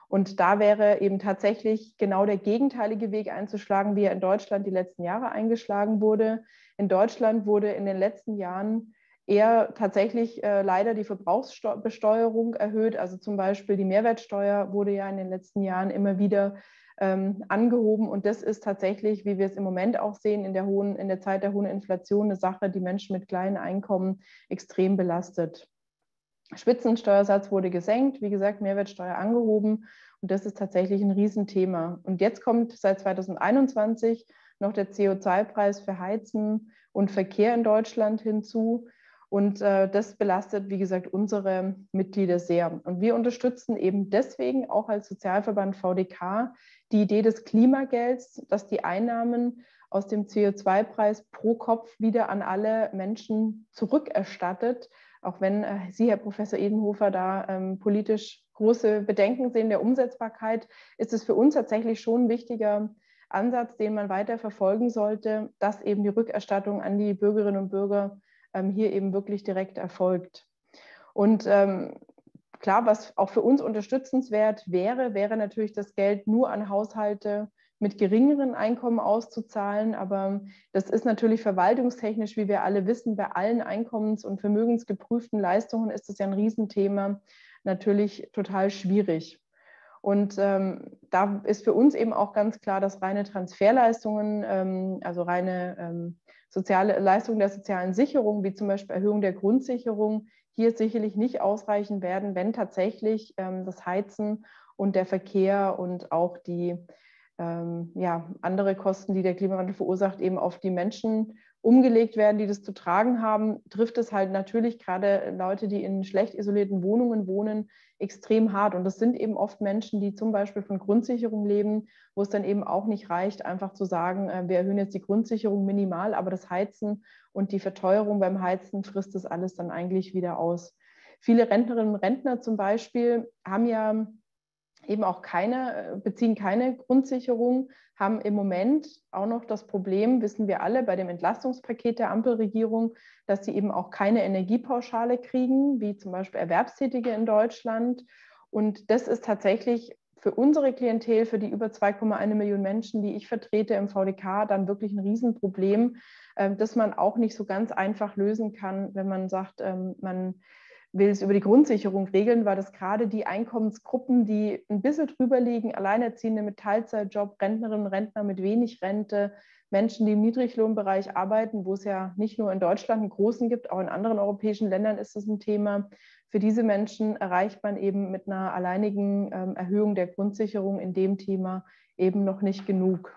C: Und da wäre eben tatsächlich genau der gegenteilige Weg einzuschlagen, wie er in Deutschland die letzten Jahre eingeschlagen wurde. In Deutschland wurde in den letzten Jahren eher tatsächlich äh, leider die Verbrauchsbesteuerung erhöht. Also zum Beispiel die Mehrwertsteuer wurde ja in den letzten Jahren immer wieder ähm, angehoben. Und das ist tatsächlich, wie wir es im Moment auch sehen, in der, hohen, in der Zeit der hohen Inflation eine Sache, die Menschen mit kleinen Einkommen extrem belastet. Spitzensteuersatz wurde gesenkt, wie gesagt, Mehrwertsteuer angehoben. Und das ist tatsächlich ein Riesenthema. Und jetzt kommt seit zweitausendeinundzwanzig noch der C O zwei Preis für Heizen und Verkehr in Deutschland hinzu. Und äh, das belastet, wie gesagt, unsere Mitglieder sehr. Und wir unterstützen eben deswegen auch als Sozialverband V D K die Idee des Klimagelds, dass die Einnahmen aus dem C O zwei Preis pro Kopf wieder an alle Menschen zurückerstattet. Auch wenn äh, Sie, Herr Professor Edenhofer, da ähm, politisch große Bedenken sehen der Umsetzbarkeit, ist es für uns tatsächlich schon ein wichtiger Ansatz, den man weiter verfolgen sollte, dass eben die Rückerstattung an die Bürgerinnen und Bürger ähm, hier eben wirklich direkt erfolgt. Und ähm, klar, was auch für uns unterstützenswert wäre, wäre natürlich das Geld nur an Haushalte mit geringeren Einkommen auszuzahlen. Aber das ist natürlich verwaltungstechnisch, wie wir alle wissen, bei allen einkommens- und vermögensgeprüften Leistungen ist das ja ein Riesenthema, natürlich total schwierig. Und ähm, da ist für uns eben auch ganz klar, dass reine Transferleistungen, ähm, also reine ähm, soziale Leistungen der sozialen Sicherung, wie zum Beispiel Erhöhung der Grundsicherung, hier sicherlich nicht ausreichen werden, wenn tatsächlich ähm, das Heizen und der Verkehr und auch die ähm, ja, andere Kosten, die der Klimawandel verursacht, eben auf die Menschen umgelegt werden, die das zu tragen haben, trifft es halt natürlich gerade Leute, die in schlecht isolierten Wohnungen wohnen, extrem hart. Und das sind eben oft Menschen, die zum Beispiel von Grundsicherung leben, wo es dann eben auch nicht reicht, einfach zu sagen, äh, wir erhöhen jetzt die Grundsicherung minimal, aber das Heizen und die Verteuerung beim Heizen frisst das alles dann eigentlich wieder aus. Viele Rentnerinnen und Rentner zum Beispiel haben ja eben auch keine, beziehen keine Grundsicherung, haben im Moment auch noch das Problem, wissen wir alle, bei dem Entlastungspaket der Ampelregierung, dass sie eben auch keine Energiepauschale kriegen, wie zum Beispiel Erwerbstätige in Deutschland. Und das ist tatsächlich für unsere Klientel, für die über zwei Komma eins Millionen Menschen, die ich vertrete im V D K, dann wirklich ein Riesenproblem, das man auch nicht so ganz einfach lösen kann, wenn man sagt, man will es über die Grundsicherung regeln, weil das gerade die Einkommensgruppen, die ein bisschen drüber liegen, Alleinerziehende mit Teilzeitjob, Rentnerinnen und Rentner mit wenig Rente, Menschen, die im Niedriglohnbereich arbeiten, wo es ja nicht nur in Deutschland einen großen gibt, auch in anderen europäischen Ländern ist es ein Thema. Für diese Menschen erreicht man eben mit einer alleinigen ähm, Erhöhung der Grundsicherung in dem Thema eben noch nicht genug.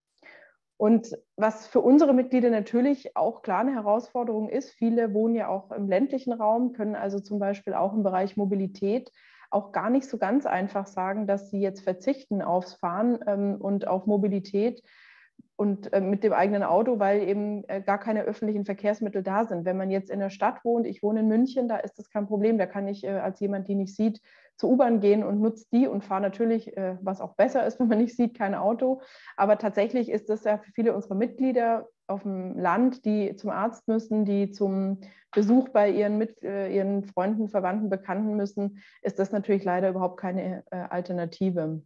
C: Und was für unsere Mitglieder natürlich auch klar eine Herausforderung ist, viele wohnen ja auch im ländlichen Raum, können also zum Beispiel auch im Bereich Mobilität auch gar nicht so ganz einfach sagen, dass sie jetzt verzichten aufs Fahren ähm, und auf Mobilität und äh, mit dem eigenen Auto, weil eben äh, gar keine öffentlichen Verkehrsmittel da sind. Wenn man jetzt in der Stadt wohnt, ich wohne in München, da ist das kein Problem, da kann ich äh, als jemand, die nicht sieht, zur U-Bahn gehen und nutze die und fahre natürlich, äh, was auch besser ist, wenn man nicht sieht, kein Auto. Aber tatsächlich ist das ja für viele unserer Mitglieder auf dem Land, die zum Arzt müssen, die zum Besuch bei ihren, mit, äh, ihren Freunden, Verwandten, Bekannten müssen, ist das natürlich leider überhaupt keine äh, Alternative.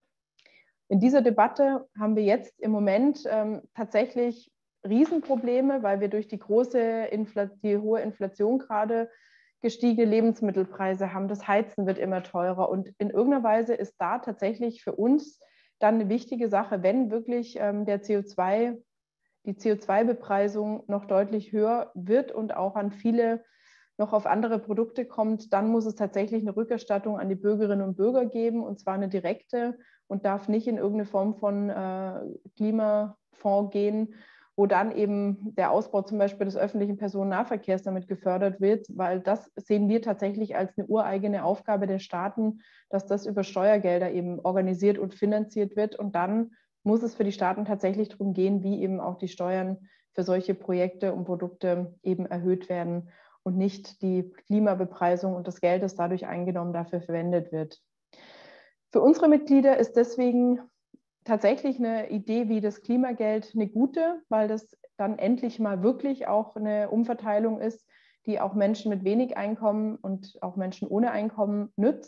C: In dieser Debatte haben wir jetzt im Moment ähm, tatsächlich Riesenprobleme, weil wir durch die große Infl- die hohe Inflation gerade gestiegene Lebensmittelpreise haben. Das Heizen wird immer teurer. Und in irgendeiner Weise ist da tatsächlich für uns dann eine wichtige Sache, wenn wirklich ähm, der C O zwei, die C O zwei Bepreisung noch deutlich höher wird und auch an viele noch auf andere Produkte kommt, dann muss es tatsächlich eine Rückerstattung an die Bürgerinnen und Bürger geben, und zwar eine direkte, und darf nicht in irgendeine Form von äh, Klimafonds gehen, wo dann eben der Ausbau zum Beispiel des öffentlichen Personennahverkehrs damit gefördert wird, weil das sehen wir tatsächlich als eine ureigene Aufgabe der Staaten, dass das über Steuergelder eben organisiert und finanziert wird. Und dann muss es für die Staaten tatsächlich darum gehen, wie eben auch die Steuern für solche Projekte und Produkte eben erhöht werden und nicht die Klimabepreisung und das Geld, das dadurch eingenommen, dafür verwendet wird. Für unsere Mitglieder ist deswegen tatsächlich eine Idee wie das Klimageld eine gute, weil das dann endlich mal wirklich auch eine Umverteilung ist, die auch Menschen mit wenig Einkommen und auch Menschen ohne Einkommen nützt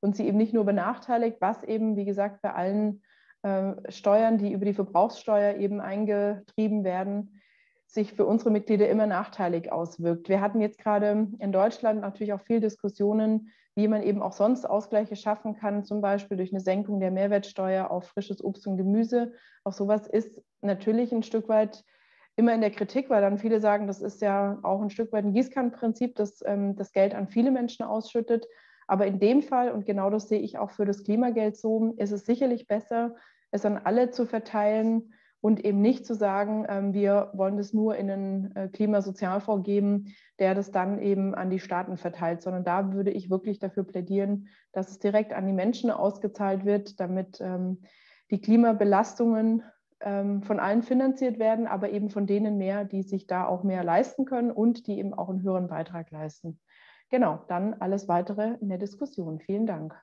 C: und sie eben nicht nur benachteiligt, was eben, wie gesagt, bei allen äh, Steuern, die über die Verbrauchssteuer eben eingetrieben werden, sich für unsere Mitglieder immer nachteilig auswirkt. Wir hatten jetzt gerade in Deutschland natürlich auch viel Diskussionen, wie man eben auch sonst Ausgleiche schaffen kann, zum Beispiel durch eine Senkung der Mehrwertsteuer auf frisches Obst und Gemüse. Auch sowas ist natürlich ein Stück weit immer in der Kritik, weil dann viele sagen, das ist ja auch ein Stück weit ein Gießkannenprinzip, das ähm, das Geld an viele Menschen ausschüttet. Aber in dem Fall, und genau das sehe ich auch für das Klimageld so, ist es sicherlich besser, es an alle zu verteilen und eben nicht zu sagen, ähm, wir wollen das nur in einen äh, Klimasozialfonds geben, der das dann eben an die Staaten verteilt, sondern da würde ich wirklich dafür plädieren, dass es direkt an die Menschen ausgezahlt wird, damit ähm, die Klimabelastungen ähm, von allen finanziert werden, aber eben von denen mehr, die sich da auch mehr leisten können und die eben auch einen höheren Beitrag leisten. Genau, dann alles Weitere in der Diskussion. Vielen Dank.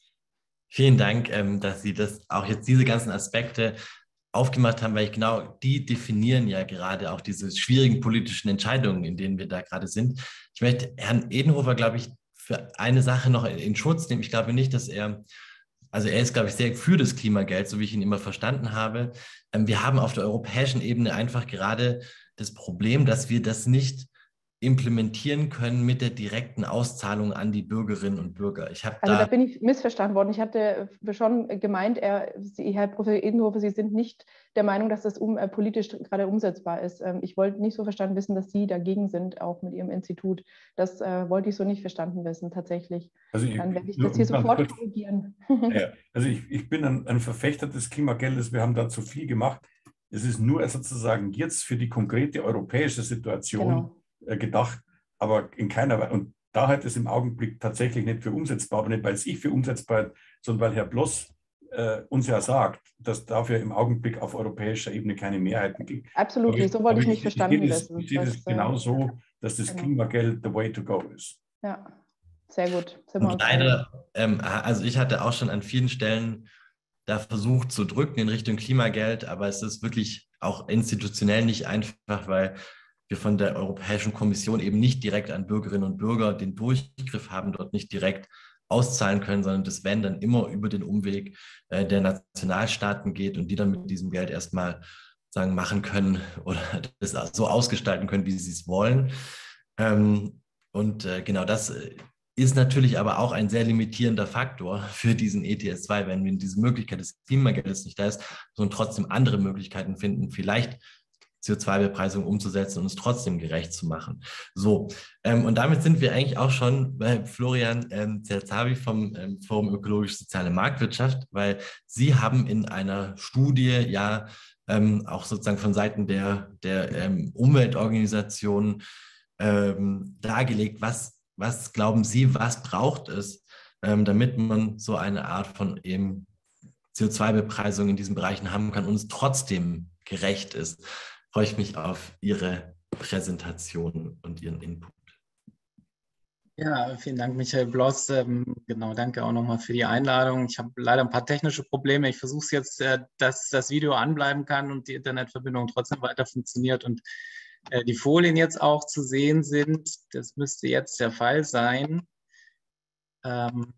A: Vielen Dank, ähm, dass Sie das auch jetzt diese ganzen Aspekte aufgemacht haben, weil ich genau die definieren ja gerade auch diese schwierigen politischen Entscheidungen, in denen wir da gerade sind. Ich möchte Herrn Edenhofer, glaube ich, für eine Sache noch in Schutz nehmen. Ich glaube nicht, dass er, also er ist, glaube ich, sehr für das Klimageld, so wie ich ihn immer verstanden habe. Ähm, wir haben auf der europäischen Ebene einfach gerade das Problem, dass wir das nicht implementieren können mit der direkten Auszahlung an die Bürgerinnen und Bürger. Ich habe
C: Also
A: da
C: da bin ich missverstanden worden. Ich hatte schon gemeint, er, Sie, Herr Professor Edenhofer, Sie sind nicht der Meinung, dass das um, äh, politisch gerade umsetzbar ist. Ähm, ich wollte nicht so verstanden wissen, dass Sie dagegen sind, auch mit Ihrem Institut. Das äh, wollte ich so nicht verstanden wissen, tatsächlich.
B: Also ich,
C: Dann werde ich
B: nur
C: das hier
B: um ganz
C: sofort
B: kurz-
C: korrigieren.
B: Ja, also ich, ich bin ein, ein Verfechter des Klimageldes. Wir haben dazu viel gemacht. Es ist nur sozusagen jetzt für die konkrete europäische Situation
C: Genau.
B: äh, gedacht, aber in keiner Weise. Und da hat es im Augenblick tatsächlich nicht für umsetzbar, aber nicht, weil es ich für umsetzbar halte, sondern weil Herr Bloss äh, uns ja sagt, dass dafür im Augenblick auf europäischer Ebene keine Mehrheiten gibt.
C: Absolut nicht, so wollte ich nicht verstanden wissen.
B: Ich sehe das genau so, dass das
C: genau.
B: Klimageld the way to go ist.
C: Ja, sehr gut. Sind wir
A: Und
C: uns
A: leider, ähm, also ich hatte auch schon an vielen Stellen da versucht zu drücken in Richtung Klimageld, aber es ist wirklich auch institutionell nicht einfach, weil wir von der Europäischen Kommission eben nicht direkt an Bürgerinnen und Bürger den Durchgriff haben, dort nicht direkt auszahlen können, sondern das wenn dann immer über den Umweg äh, der Nationalstaaten geht und die dann mit diesem Geld erstmal sagen machen können oder das so ausgestalten können, wie sie es wollen. Ähm, und äh, genau das ist natürlich aber auch ein sehr limitierender Faktor für diesen E T S zwei, wenn wir diese Möglichkeit des Klimageldes nicht da ist, sondern trotzdem andere Möglichkeiten finden, vielleicht C O zwei Bepreisung umzusetzen und es trotzdem gerecht zu machen. So, ähm, und damit sind wir eigentlich auch schon bei Florian ähm, Zerzavi vom ähm, Forum Ökologisch-Soziale Marktwirtschaft, weil Sie haben in einer Studie ja ähm, auch sozusagen von Seiten der, der ähm, Umweltorganisationen ähm, dargelegt, was, was glauben Sie, was braucht es, ähm, damit man so eine Art von eben C O zwei Bepreisung in diesen Bereichen haben kann und es trotzdem gerecht ist. Freue ich mich auf Ihre Präsentation und Ihren Input.
D: Ja, vielen Dank, Michael Bloss. Ähm, genau, danke auch nochmal für die Einladung. Ich habe leider ein paar technische Probleme. Ich versuche es jetzt, äh, dass das Video anbleiben kann und die Internetverbindung trotzdem weiter funktioniert und äh, die Folien jetzt auch zu sehen sind. Das müsste jetzt der Fall sein. Ähm,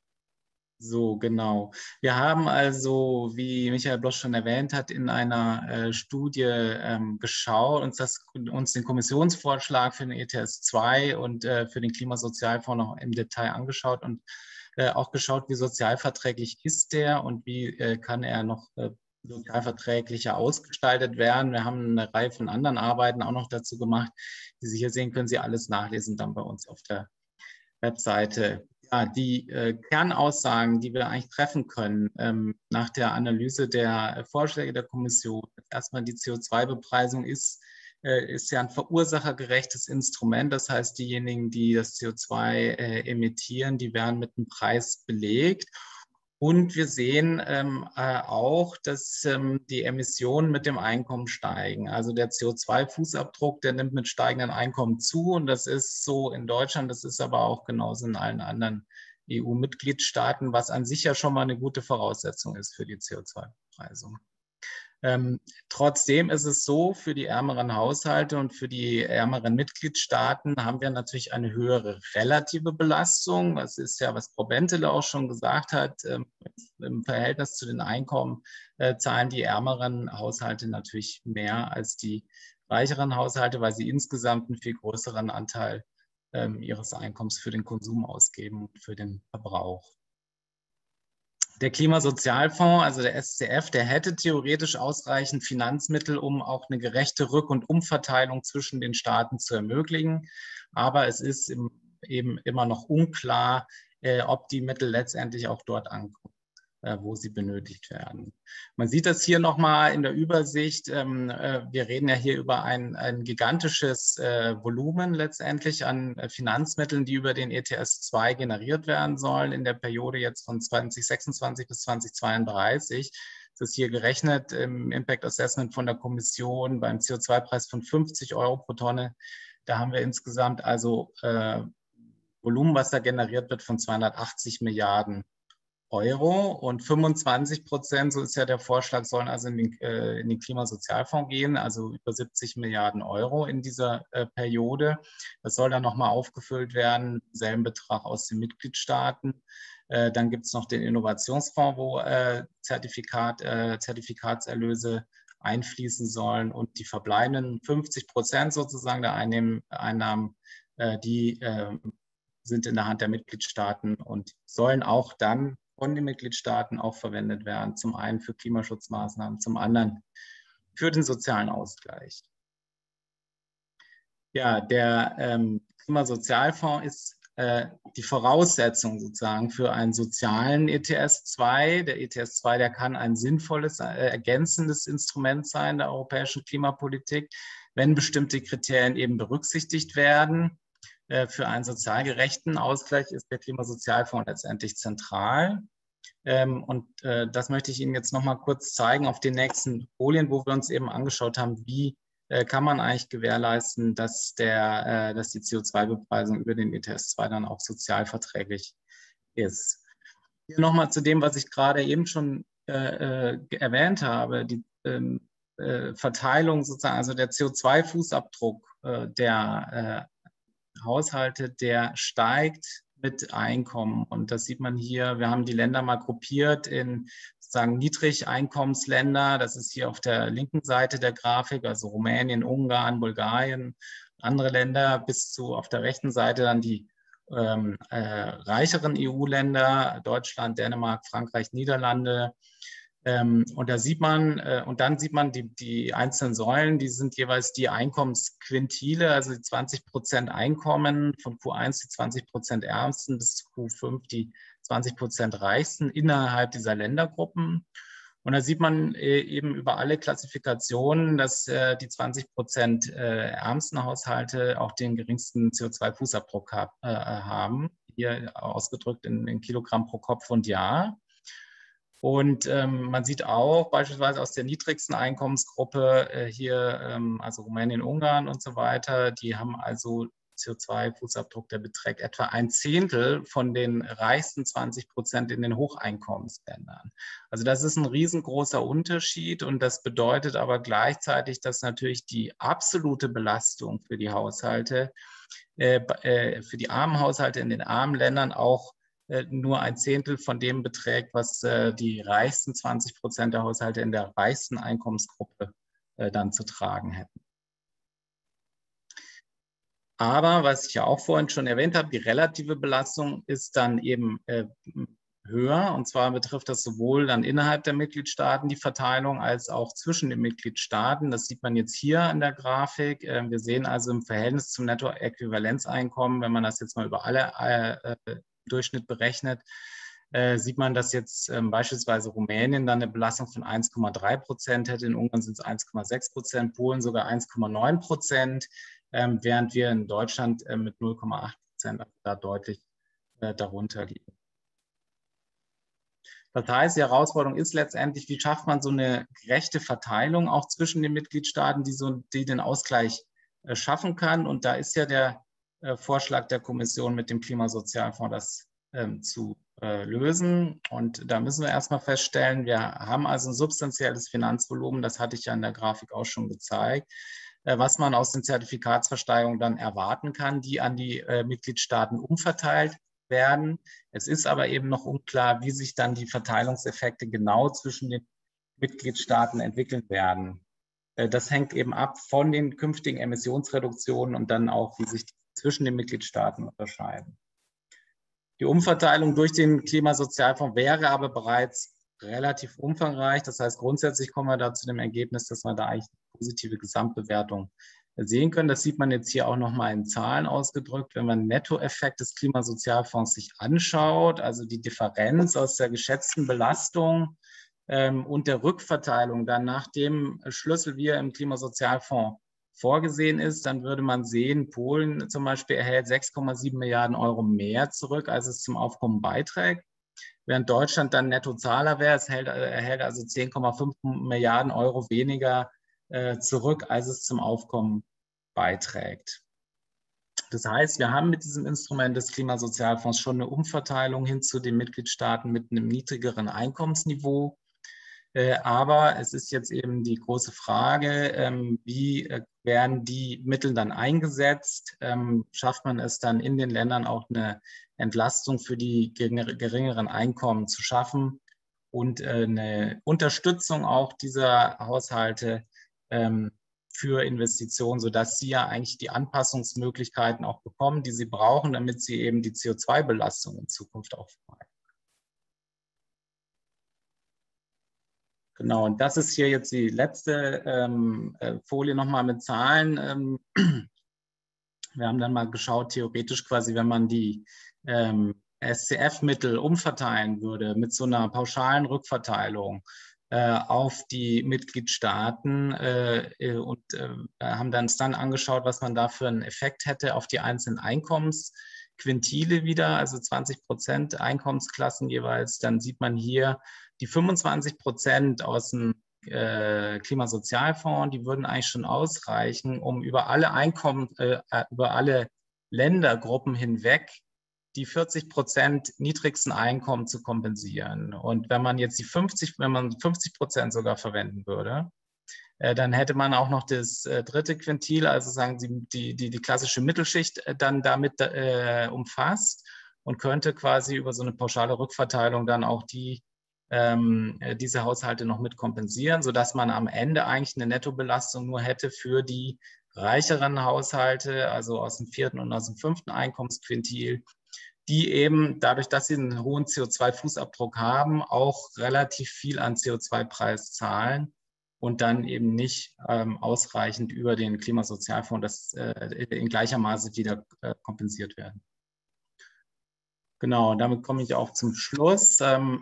D: So, genau. Wir haben also, wie Michael Bloss schon erwähnt hat, in einer äh, Studie ähm, geschaut, uns, das, uns den Kommissionsvorschlag für den E T S zwei und äh, für den Klimasozialfonds noch im Detail angeschaut und äh, auch geschaut, wie sozialverträglich ist der und wie äh, kann er noch äh, sozialverträglicher ausgestaltet werden. Wir haben eine Reihe von anderen Arbeiten auch noch dazu gemacht. Wie Sie hier sehen, können Sie alles nachlesen dann bei uns auf der Webseite. Ja, die äh, Kernaussagen, die wir eigentlich treffen können ähm, nach der Analyse der äh, Vorschläge der Kommission. Erstmal die C O zwei Bepreisung ist, äh, ist ja ein verursachergerechtes Instrument. Das heißt, diejenigen, die das C O zwei äh, emittieren, die werden mit einem Preis belegt. Und wir sehen ähm, äh, auch, dass ähm, die Emissionen mit dem Einkommen steigen. Also der C O zwei Fußabdruck, der nimmt mit steigenden Einkommen zu. Und das ist so in Deutschland, das ist aber auch genauso in allen anderen E U-Mitgliedstaaten, was an sich ja schon mal eine gute Voraussetzung ist für die C O zwei Bepreisung. Ähm, trotzdem ist es so, für die ärmeren Haushalte und für die ärmeren Mitgliedstaaten haben wir natürlich eine höhere relative Belastung. Das ist ja, was Frau Bentele auch schon gesagt hat, ähm, im Verhältnis zu den Einkommen äh, zahlen die ärmeren Haushalte natürlich mehr als die reicheren Haushalte, weil sie insgesamt einen viel größeren Anteil ähm, ihres Einkommens für den Konsum ausgeben und für den Verbrauch. Der Klimasozialfonds, also der S C F, der hätte theoretisch ausreichend Finanzmittel, um auch eine gerechte Rück- und Umverteilung zwischen den Staaten zu ermöglichen. Aber es ist im, eben immer noch unklar, äh, ob die Mittel letztendlich auch dort ankommen, äh, wo sie benötigt werden. Man sieht das hier nochmal in der Übersicht. Ähm, äh, wir reden ja hier über ein, ein gigantisches äh, Volumen letztendlich an äh, Finanzmitteln, die über den E T S zwei generiert werden sollen in der Periode jetzt von zwanzig sechsundzwanzig bis zwanzig zweiunddreißig. Das ist hier gerechnet im Impact Assessment von der Kommission beim C O zwei Preis von fünfzig Euro pro Tonne. Da haben wir insgesamt also äh, Volumen, was da generiert wird, von zweihundertachtzig Milliarden Euro, und fünfundzwanzig Prozent, so ist ja der Vorschlag, sollen also in den, äh, in den Klimasozialfonds gehen, also über siebzig Milliarden Euro in dieser äh, Periode. Das soll dann nochmal aufgefüllt werden, selben Betrag aus den Mitgliedstaaten. Äh, dann gibt es noch den Innovationsfonds, wo äh, Zertifikat, äh, Zertifikatserlöse einfließen sollen, und die verbleibenden fünfzig Prozent sozusagen der Einnahmen, Einnahmen äh, die äh, sind in der Hand der Mitgliedstaaten und sollen auch dann von den Mitgliedstaaten auch verwendet werden, zum einen für Klimaschutzmaßnahmen, zum anderen für den sozialen Ausgleich. Ja, der ähm, Klimasozialfonds ist äh, die Voraussetzung sozusagen für einen sozialen E T S zwei. Der E T S zwei, der kann ein sinnvolles, äh, ergänzendes Instrument sein der europäischen Klimapolitik, wenn bestimmte Kriterien eben berücksichtigt werden. Für einen sozial gerechten Ausgleich ist der Klimasozialfonds letztendlich zentral. Und das möchte ich Ihnen jetzt noch mal kurz zeigen auf den nächsten Folien, wo wir uns eben angeschaut haben, wie kann man eigentlich gewährleisten, dass, der, dass die C O zwei Bepreisung über den E T S zwei dann auch sozialverträglich ist. Hier nochmal zu dem, was ich gerade eben schon äh, erwähnt habe, die äh, Verteilung sozusagen, also der C O zwei Fußabdruck äh, der äh, Haushalte, der steigt mit Einkommen. Und das sieht man hier. Wir haben die Länder mal gruppiert in sozusagen Niedrigeinkommensländer. Das ist hier auf der linken Seite der Grafik, also Rumänien, Ungarn, Bulgarien, andere Länder, bis zu auf der rechten Seite dann die ähm, äh, reicheren E U-Länder, Deutschland, Dänemark, Frankreich, Niederlande. Ähm, und da sieht man, äh, und dann sieht man die, die einzelnen Säulen, die sind jeweils die Einkommensquintile, also die zwanzig Prozent Einkommen von Q eins, die zwanzig Prozent Ärmsten, bis zu Q fünf die zwanzig Prozent Reichsten innerhalb dieser Ländergruppen. Und da sieht man äh, eben über alle Klassifikationen, dass äh, die zwanzig Prozent äh, ärmsten Haushalte auch den geringsten C O zwei Fußabdruck hab, äh, haben, hier ausgedrückt in, in Kilogramm pro Kopf und Jahr. Und ähm, man sieht auch beispielsweise aus der niedrigsten Einkommensgruppe äh, hier, ähm, also Rumänien, Ungarn und so weiter, die haben also C O zwei Fußabdruck, der beträgt etwa ein Zehntel von den reichsten zwanzig Prozent in den Hocheinkommensländern. Also das ist ein riesengroßer Unterschied, und das bedeutet aber gleichzeitig, dass natürlich die absolute Belastung für die Haushalte, äh, äh, für die armen Haushalte in den armen Ländern auch nur ein Zehntel von dem beträgt, was äh, die reichsten zwanzig Prozent der Haushalte in der reichsten Einkommensgruppe äh, dann zu tragen hätten. Aber was ich ja auch vorhin schon erwähnt habe, die relative Belastung ist dann eben äh, höher. Und zwar betrifft das sowohl dann innerhalb der Mitgliedstaaten die Verteilung als auch zwischen den Mitgliedstaaten. Das sieht man jetzt hier in der Grafik. Äh, wir sehen also im Verhältnis zum Nettoäquivalenzeinkommen, wenn man das jetzt mal über alle äh, Durchschnitt berechnet, äh, sieht man, dass jetzt ähm, beispielsweise Rumänien dann eine Belastung von eins Komma drei Prozent hätte, in Ungarn sind es eins Komma sechs Prozent, Polen sogar eins Komma neun Prozent, ähm, während wir in Deutschland äh, mit null Komma acht Prozent da deutlich äh, darunter liegen. Das heißt, die Herausforderung ist letztendlich, wie schafft man so eine gerechte Verteilung auch zwischen den Mitgliedstaaten, die, so, die den Ausgleich äh, schaffen kann. Und da ist ja der Vorschlag der Kommission mit dem Klimasozialfonds das ähm, zu äh, lösen. Und da müssen wir erstmal feststellen, wir haben also ein substanzielles Finanzvolumen, das hatte ich ja in der Grafik auch schon gezeigt, äh, was man aus den Zertifikatsversteigerungen dann erwarten kann, die an die äh, Mitgliedstaaten umverteilt werden. Es ist aber eben noch unklar, wie sich dann die Verteilungseffekte genau zwischen den Mitgliedstaaten entwickeln werden. Das hängt eben ab von den künftigen Emissionsreduktionen und dann auch, wie sich die zwischen den Mitgliedstaaten unterscheiden. Die Umverteilung durch den Klimasozialfonds wäre aber bereits relativ umfangreich. Das heißt, grundsätzlich kommen wir da zu dem Ergebnis, dass wir da eigentlich eine positive Gesamtbewertung sehen können. Das sieht man jetzt hier auch nochmal in Zahlen ausgedrückt. Wenn man den Nettoeffekt des Klimasozialfonds sich anschaut, also die Differenz aus der geschätzten Belastung ähm, und der Rückverteilung dann nach dem Schlüssel, wie er im Klimasozialfonds vorgesehen ist, dann würde man sehen, Polen zum Beispiel erhält sechs Komma sieben Milliarden Euro mehr zurück, als es zum Aufkommen beiträgt, während Deutschland dann Nettozahler wäre. Es erhält, erhält also zehn Komma fünf Milliarden Euro weniger äh, zurück, als es zum Aufkommen beiträgt. Das heißt, wir haben mit diesem Instrument des Klimasozialfonds schon eine Umverteilung hin zu den Mitgliedstaaten mit einem niedrigeren Einkommensniveau. Aber es ist jetzt eben die große Frage, wie werden die Mittel dann eingesetzt? Schafft man es dann in den Ländern auch eine Entlastung für die geringeren Einkommen zu schaffen und eine Unterstützung auch dieser Haushalte für Investitionen, sodass sie ja eigentlich die Anpassungsmöglichkeiten auch bekommen, die sie brauchen, damit sie eben die C O zwei Belastung in Zukunft auch vermeiden. Genau, und das ist hier jetzt die letzte ähm, Folie nochmal mit Zahlen. Ähm, wir haben dann mal geschaut, theoretisch quasi, wenn man die ähm, S C F-Mittel umverteilen würde mit so einer pauschalen Rückverteilung äh, auf die Mitgliedstaaten äh, und äh, haben dann uns dann angeschaut, was man da für einen Effekt hätte auf die einzelnen Einkommensquintile wieder, also zwanzig Prozent Einkommensklassen jeweils. Dann sieht man hier, die fünfundzwanzig Prozent aus dem äh, Klimasozialfonds, die würden eigentlich schon ausreichen, um über alle Einkommen, äh, über alle Ländergruppen hinweg die vierzig Prozent niedrigsten Einkommen zu kompensieren. Und wenn man jetzt die fünfzig, wenn man fünfzig Prozent sogar verwenden würde, äh, dann hätte man auch noch das äh, dritte Quintil, also sagen Sie, die, die, die klassische Mittelschicht äh, dann damit äh, umfasst und könnte quasi über so eine pauschale Rückverteilung dann auch die Ähm, diese Haushalte noch mit kompensieren, sodass man am Ende eigentlich eine Nettobelastung nur hätte für die reicheren Haushalte, also aus dem vierten und aus dem fünften Einkommensquintil, die eben dadurch, dass sie einen hohen C O zwei Fußabdruck haben, auch relativ viel an C O zwei Preis zahlen und dann eben nicht ähm, ausreichend über den Klimasozialfonds das, äh, in gleicher Maße wieder äh, kompensiert werden. Genau, damit komme ich auch zum Schluss. Ähm,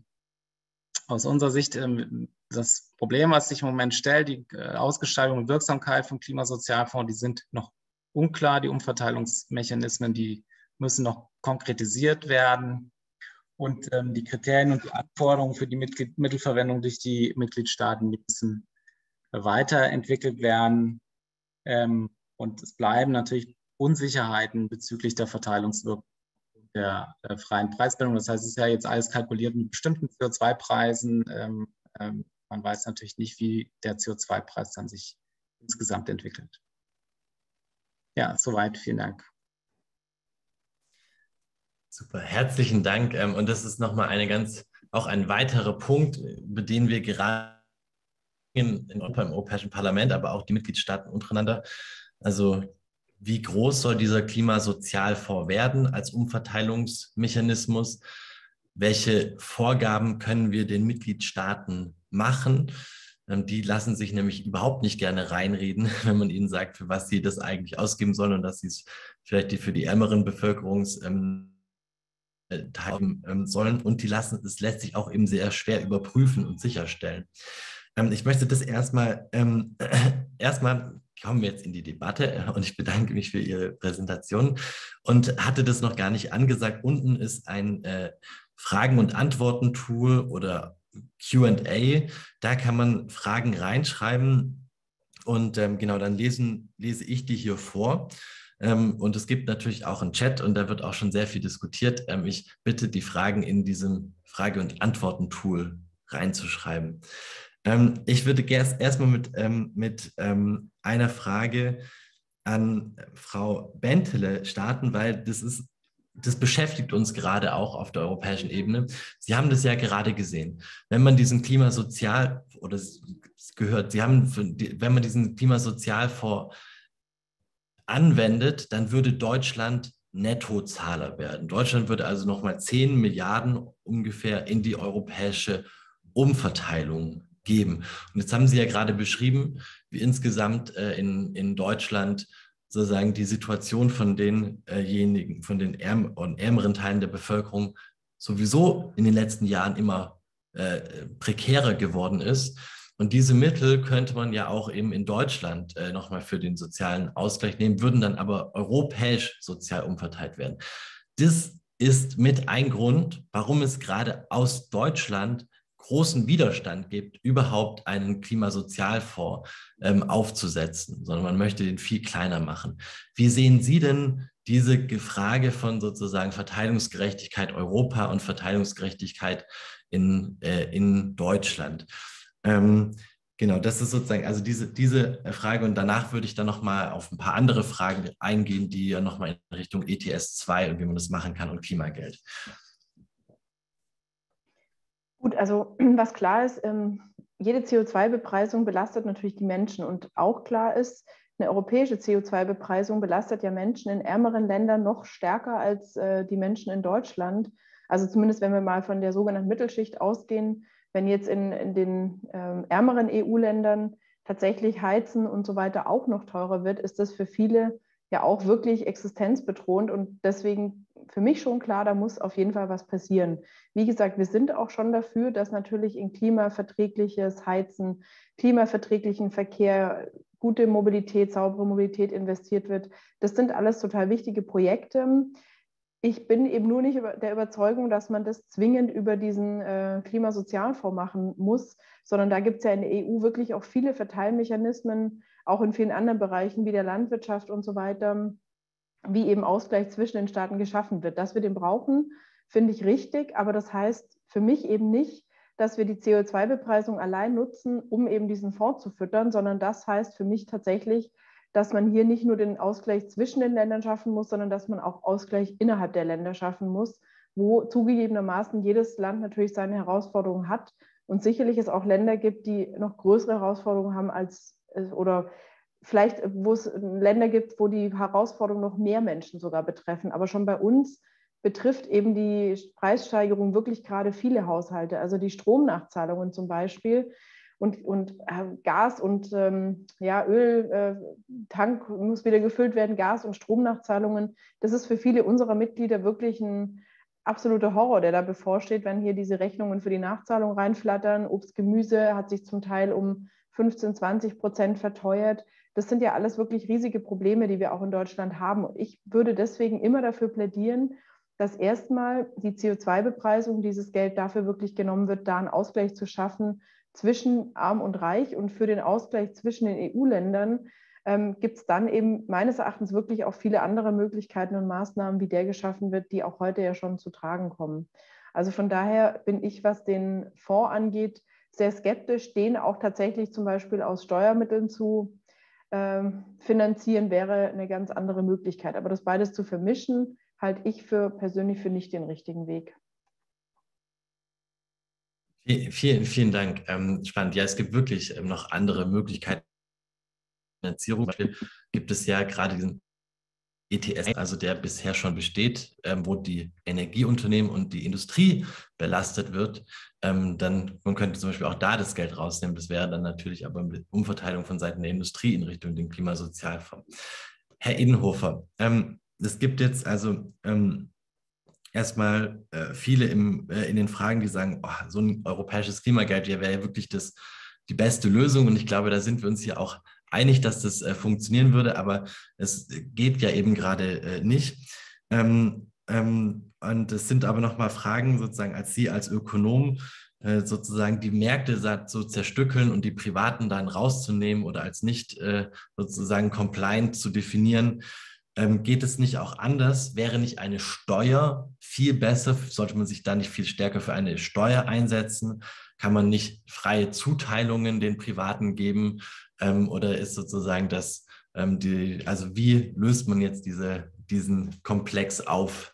D: Aus unserer Sicht das Problem, was sich im Moment stellt, die Ausgestaltung und Wirksamkeit vom Klimasozialfonds, die sind noch unklar. Die Umverteilungsmechanismen, die müssen noch konkretisiert werden. Und ähm, die Kriterien und die Anforderungen für die Mitglied Mittelverwendung durch die Mitgliedstaaten, die müssen weiterentwickelt werden. Ähm, und es bleiben natürlich Unsicherheiten bezüglich der Verteilungswirkung der äh, freien Preisbildung. Das heißt, es ist ja jetzt alles kalkuliert mit bestimmten C O zwei Preisen. Ähm, ähm, man weiß natürlich nicht, wie der C O zwei Preis dann sich insgesamt entwickelt. Ja, soweit. Vielen Dank.
A: Super, herzlichen Dank. Und das ist nochmal eine ganz, auch ein weiterer Punkt, über den wir gerade in, in Europa im Europäischen Parlament, aber auch die Mitgliedstaaten untereinander, also wie groß soll dieser Klimasozialfonds werden als Umverteilungsmechanismus? Welche Vorgaben können wir den Mitgliedstaaten machen? Die lassen sich nämlich überhaupt nicht gerne reinreden, wenn man ihnen sagt, für was sie das eigentlich ausgeben sollen und dass sie es vielleicht für die ärmeren Bevölkerungsteile ähm, sollen. Und die lassen es lässt sich auch eben sehr schwer überprüfen und sicherstellen. Ähm, ich möchte das erstmal ähm, erstmal kommen wir jetzt in die Debatte und ich bedanke mich für Ihre Präsentation und hatte das noch gar nicht angesagt. Unten ist ein äh, Fragen- und Antworten-Tool oder Q and A. Da kann man Fragen reinschreiben und ähm, genau, dann lesen, lese ich die hier vor. Ähm, und es gibt natürlich auch einen Chat und da wird auch schon sehr viel diskutiert. Ähm, ich bitte, die Fragen in diesem Frage- und Antworten-Tool reinzuschreiben. Ähm, ich würde erstmal mit, ähm, mit ähm, einer Frage an Frau Bentele starten, weil das ist, das beschäftigt uns gerade auch auf der europäischen Ebene. Sie haben das ja gerade gesehen. Wenn man diesen Klimasozial, oder es gehört, Sie haben, wenn man diesen Klimasozialfonds anwendet, dann würde Deutschland Nettozahler werden. Deutschland würde also nochmal zehn Milliarden ungefähr in die europäische Umverteilung geben. Und jetzt haben Sie ja gerade beschrieben, wie insgesamt äh, in, in Deutschland sozusagen die Situation von denjenigen, von den ärm und ärmeren Teilen der Bevölkerung sowieso in den letzten Jahren immer äh, prekärer geworden ist. Und diese Mittel könnte man ja auch eben in Deutschland äh, nochmal für den sozialen Ausgleich nehmen, würden dann aber europäisch sozial umverteilt werden. Das ist mit ein Grund, warum es gerade aus Deutschland großen Widerstand gibt, überhaupt einen Klimasozialfonds ähm, aufzusetzen, sondern man möchte den viel kleiner machen. Wie sehen Sie denn diese Frage von sozusagen Verteilungsgerechtigkeit Europa und Verteilungsgerechtigkeit in, äh, in Deutschland? Ähm, genau, das ist sozusagen, also diese, diese Frage und danach würde ich dann nochmal auf ein paar andere Fragen eingehen, die ja nochmal in Richtung E T S zwei und wie man das machen kann und Klimageld.
C: Gut, also was klar ist, ähm, jede C O zwei Bepreisung belastet natürlich die Menschen und auch klar ist, eine europäische C O zwei Bepreisung belastet ja Menschen in ärmeren Ländern noch stärker als äh, die Menschen in Deutschland. Also zumindest wenn wir mal von der sogenannten Mittelschicht ausgehen, wenn jetzt in, in den ähm, ärmeren E U-Ländern tatsächlich Heizen und so weiter auch noch teurer wird, ist das für viele ja auch wirklich existenzbedrohend und deswegen für mich schon klar, da muss auf jeden Fall was passieren. Wie gesagt, wir sind auch schon dafür, dass natürlich in klimaverträgliches Heizen, klimaverträglichen Verkehr, gute Mobilität, saubere Mobilität investiert wird. Das sind alles total wichtige Projekte. Ich bin eben nur nicht der Überzeugung, dass man das zwingend über diesen äh, Klimasozialfonds machen muss, sondern da gibt es ja in der E U wirklich auch viele Verteilmechanismen, auch in vielen anderen Bereichen wie der Landwirtschaft und so weiter, wie eben Ausgleich zwischen den Staaten geschaffen wird. Dass wir den brauchen, finde ich richtig, aber das heißt für mich eben nicht, dass wir die C O zwei Bepreisung allein nutzen, um eben diesen Fonds zu füttern, sondern das heißt für mich tatsächlich, dass man hier nicht nur den Ausgleich zwischen den Ländern schaffen muss, sondern dass man auch Ausgleich innerhalb der Länder schaffen muss, wo zugegebenermaßen jedes Land natürlich seine Herausforderungen hat und sicherlich es auch Länder gibt, die noch größere Herausforderungen haben als oder vielleicht, wo es Länder gibt, wo die Herausforderungen noch mehr Menschen sogar betreffen. Aber schon bei uns betrifft eben die Preissteigerung wirklich gerade viele Haushalte. Also die Stromnachzahlungen zum Beispiel und, und äh, Gas und ähm, ja, Öltank äh, muss wieder gefüllt werden, Gas- und Stromnachzahlungen. Das ist für viele unserer Mitglieder wirklich ein absoluter Horror, der da bevorsteht, wenn hier diese Rechnungen für die Nachzahlung reinflattern. Obst, Gemüse hat sich zum Teil um fünfzehn, zwanzig Prozent verteuert. Das sind ja alles wirklich riesige Probleme, die wir auch in Deutschland haben. Und ich würde deswegen immer dafür plädieren, dass erstmal die C O zwei Bepreisung, dieses Geld dafür wirklich genommen wird, da einen Ausgleich zu schaffen zwischen Arm und Reich. Und für den Ausgleich zwischen den E U-Ländern ähm, gibt es dann eben meines Erachtens wirklich auch viele andere Möglichkeiten und Maßnahmen, wie der geschaffen wird, die auch heute ja schon zu tragen kommen. Also von daher bin ich, was den Fonds angeht, sehr skeptisch, den auch tatsächlich zum Beispiel aus Steuermitteln zu ähm, finanzieren, wäre eine ganz andere Möglichkeit. Aber das beides zu vermischen, halte ich für persönlich für nicht den richtigen Weg.
A: Vielen, vielen Dank. Ähm, spannend. Ja, es gibt wirklich ähm, noch andere Möglichkeiten der Finanzierung. Zum Beispiel gibt es ja gerade diesen E T S, also der bisher schon besteht, ähm, wo die Energieunternehmen und die Industrie belastet wird. Ähm, dann, man könnte zum Beispiel auch da das Geld rausnehmen. Das wäre dann natürlich aber eine Umverteilung von Seiten der Industrie in Richtung den Klimasozialfonds. Herr Edenhofer, ähm, es gibt jetzt also ähm, erstmal äh, viele im, äh, in den Fragen, die sagen, oh, so ein europäisches Klimageld wäre ja wirklich das, die beste Lösung. Und ich glaube, da sind wir uns hier auch einig, dass das äh, funktionieren würde, aber es geht ja eben gerade äh, nicht. Ähm, ähm, und es sind aber nochmal Fragen, sozusagen, als Sie als Ökonom äh, sozusagen die Märkte so zerstückeln und die Privaten dann rauszunehmen oder als nicht äh, sozusagen compliant zu definieren. Ähm, geht es nicht auch anders? Wäre nicht eine Steuer viel besser? Sollte man sich da nicht viel stärker für eine Steuer einsetzen? Kann man nicht freie Zuteilungen den Privaten geben? Ähm, oder ist sozusagen das, ähm, die, also wie löst man jetzt diese, diesen Komplex auf?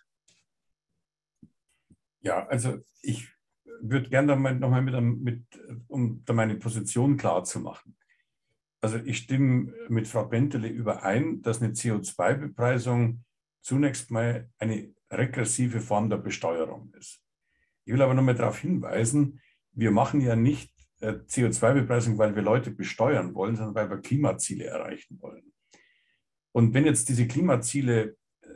B: Ja, also ich würde gerne nochmal mit, mit, um da meine Position klar zu machen. Also ich stimme mit Frau Bentley überein, dass eine C O zwei Bepreisung zunächst mal eine regressive Form der Besteuerung ist. Ich will aber nochmal darauf hinweisen, wir machen ja nicht C O zwei Bepreisung, weil wir Leute besteuern wollen, sondern weil wir Klimaziele erreichen wollen. Und wenn jetzt diese Klimaziele,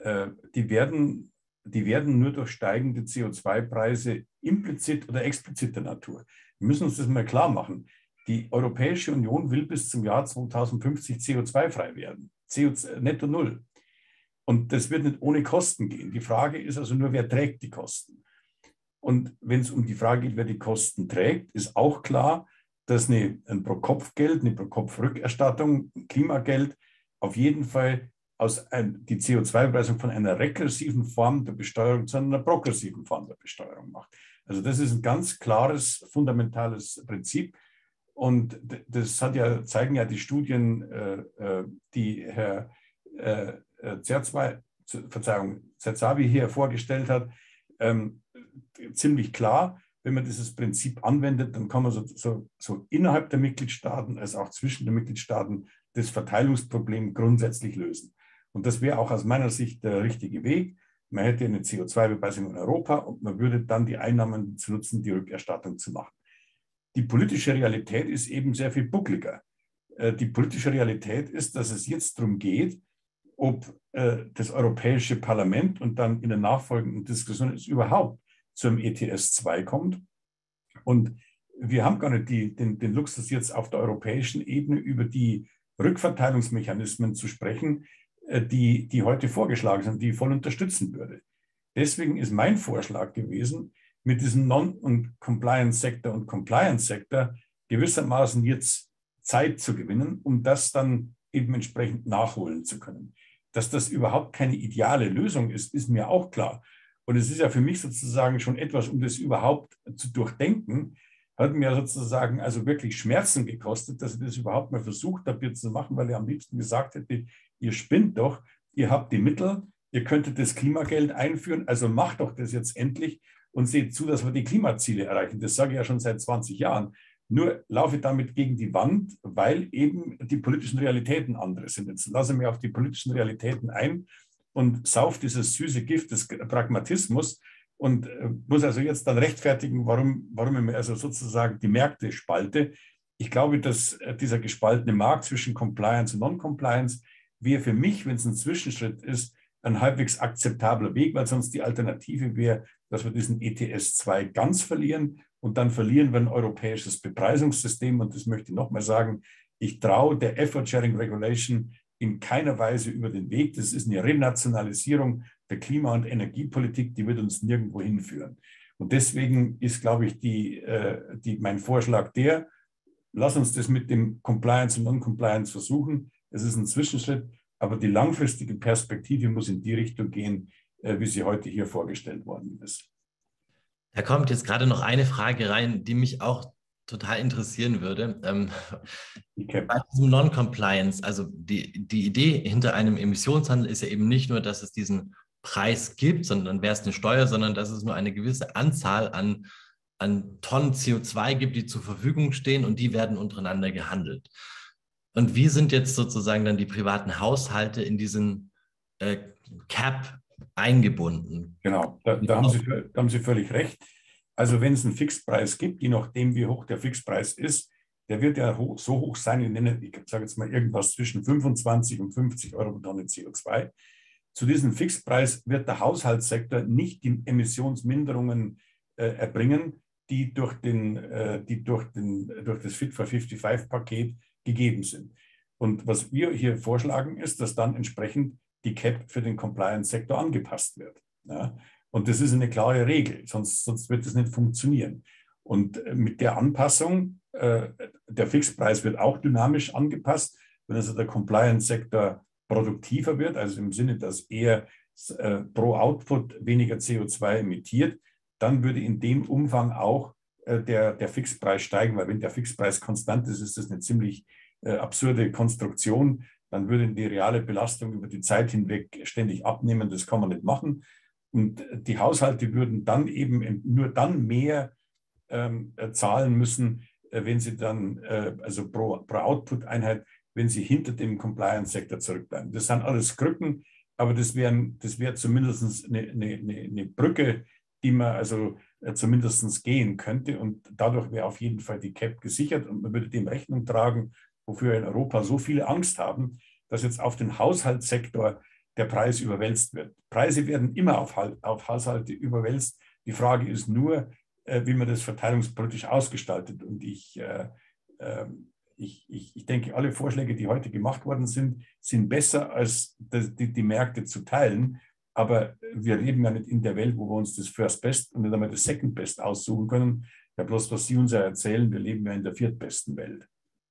B: die werden, die werden nur durch steigende C O zwei Preise implizit oder expliziter Natur. Wir müssen uns das mal klar machen. Die Europäische Union will bis zum Jahr zweitausendfünfzig C O zwei frei werden. C O zwei, netto null. Und das wird nicht ohne Kosten gehen. Die Frage ist also nur, wer trägt die Kosten? Und wenn es um die Frage geht, wer die Kosten trägt, ist auch klar, dass eine, ein Pro-Kopf-Geld, eine Pro-Kopf-Rückerstattung, Klimageld auf jeden Fall aus ein, die C O zwei Bepreisung von einer regressiven Form der Besteuerung zu einer progressiven Form der Besteuerung macht. Also das ist ein ganz klares, fundamentales Prinzip. Und das hat ja, zeigen ja die Studien, äh, die Herr äh, Zerzwai, Verzeihung, Zerzavi hier vorgestellt hat, ähm, ziemlich klar. Wenn man dieses Prinzip anwendet, dann kann man so, so, so innerhalb der Mitgliedstaaten als auch zwischen den Mitgliedstaaten das Verteilungsproblem grundsätzlich lösen. Und das wäre auch aus meiner Sicht der richtige Weg. Man hätte eine C O zwei Bepreisung in Europa und man würde dann die Einnahmen zu nutzen, die Rückerstattung zu machen. Die politische Realität ist eben sehr viel buckliger. Die politische Realität ist, dass es jetzt darum geht, ob das Europäische Parlament und dann in der nachfolgenden Diskussion es überhaupt zum E T S zwei kommt. Und wir haben gar nicht die, den, den Luxus, jetzt auf der europäischen Ebene über die Rückverteilungsmechanismen zu sprechen, die, die heute vorgeschlagen sind, die ich voll unterstützen würde. Deswegen ist mein Vorschlag gewesen, mit diesem Non- und Compliance-Sektor und Compliance-Sektor gewissermaßen jetzt Zeit zu gewinnen, um das dann eben entsprechend nachholen zu können. Dass das überhaupt keine ideale Lösung ist, ist mir auch klar. Und es ist ja für mich sozusagen schon etwas, um das überhaupt zu durchdenken, hat mir sozusagen also wirklich Schmerzen gekostet, dass ich das überhaupt mal versucht habe, jetzt zu machen, weil ich am liebsten gesagt hätte, ihr spinnt doch, ihr habt die Mittel, ihr könntet das Klimageld einführen, also macht doch das jetzt endlich und seht zu, dass wir die Klimaziele erreichen. Das sage ich ja schon seit zwanzig Jahren. Nur laufe ich damit gegen die Wand, weil eben die politischen Realitäten andere sind. Jetzt lasse ich mich auf die politischen Realitäten ein und sauf dieses süße Gift des Pragmatismus und muss also jetzt dann rechtfertigen, warum, warum ich mir also sozusagen die Märkte spalte. Ich glaube, dass dieser gespaltene Markt zwischen Compliance und Non-Compliance wäre für mich, wenn es ein Zwischenschritt ist, ein halbwegs akzeptabler Weg, weil sonst die Alternative wäre, dass wir diesen E T S zwei ganz verlieren und dann verlieren wir ein europäisches Bepreisungssystem. Und das möchte ich nochmal sagen, ich traue der Effort Sharing Regulation in keiner Weise über den Weg. Das ist eine Renationalisierung der Klima- und Energiepolitik, die wird uns nirgendwo hinführen. Und deswegen ist, glaube ich, die, die, mein Vorschlag der, lass uns das mit dem Compliance und Non-Compliance versuchen. Es ist ein Zwischenschritt. Aber die langfristige Perspektive muss in die Richtung gehen, wie sie heute hier vorgestellt worden ist.
A: Da kommt jetzt gerade noch eine Frage rein, die mich auch total interessieren würde. Ähm, bei diesem Non-Compliance, also die, die Idee hinter einem Emissionshandel ist ja eben nicht nur, dass es diesen Preis gibt, sondern wäre es eine Steuer, sondern dass es nur eine gewisse Anzahl an, an Tonnen C O zwei gibt, die zur Verfügung stehen und die werden untereinander gehandelt. Und wie sind jetzt sozusagen dann die privaten Haushalte in diesen äh, Cap eingebunden?
B: Genau, da, da, haben Sie, da haben Sie völlig recht. Also wenn es einen Fixpreis gibt, je nachdem wie hoch der Fixpreis ist, der wird ja hoch, so hoch sein, ich, nenne, ich sage jetzt mal irgendwas zwischen fünfundzwanzig und fünfzig Euro pro Tonne C O zwei. Zu diesem Fixpreis wird der Haushaltssektor nicht die Emissionsminderungen äh, erbringen, die durch, den, äh, die durch, den, durch das Fit for fünfundfünfzig Paket gegeben sind. Und was wir hier vorschlagen, ist, dass dann entsprechend die Cap für den Compliance-Sektor angepasst wird. Ja? Und das ist eine klare Regel, sonst, sonst wird das nicht funktionieren. Und mit der Anpassung, äh, der Fixpreis wird auch dynamisch angepasst. Wenn also der Compliance-Sektor produktiver wird, also im Sinne, dass er äh, pro Output weniger C O zwei emittiert, dann würde in dem Umfang auch äh, der, der Fixpreis steigen, weil wenn der Fixpreis konstant ist, ist das eine ziemlich äh, absurde Konstruktion. Dann würde die reale Belastung über die Zeit hinweg ständig abnehmen. Das kann man nicht machen. Und die Haushalte würden dann eben nur dann mehr ähm, zahlen müssen, äh, wenn sie dann, äh, also pro, pro Output-Einheit, wenn sie hinter dem Compliance-Sektor zurückbleiben. Das sind alles Krücken, aber das wäre das wär zumindest eine, eine, eine Brücke, die man also äh, zumindest gehen könnte. Und dadurch wäre auf jeden Fall die C A P gesichert und man würde dem Rechnung tragen, wofür wir in Europa so viele Angst haben, dass jetzt auf den Haushaltssektor der Preis überwälzt wird. Preise werden immer auf, auf Haushalte überwälzt. Die Frage ist nur, äh, wie man das verteilungspolitisch ausgestaltet. Und ich, äh, äh, ich, ich, ich denke, alle Vorschläge, die heute gemacht worden sind, sind besser, als das, die, die Märkte zu teilen. Aber wir leben ja nicht in der Welt, wo wir uns das First Best und nicht einmal das Second Best aussuchen können. Ja, bloß was Sie uns ja erzählen, wir leben ja in der viertbesten Welt.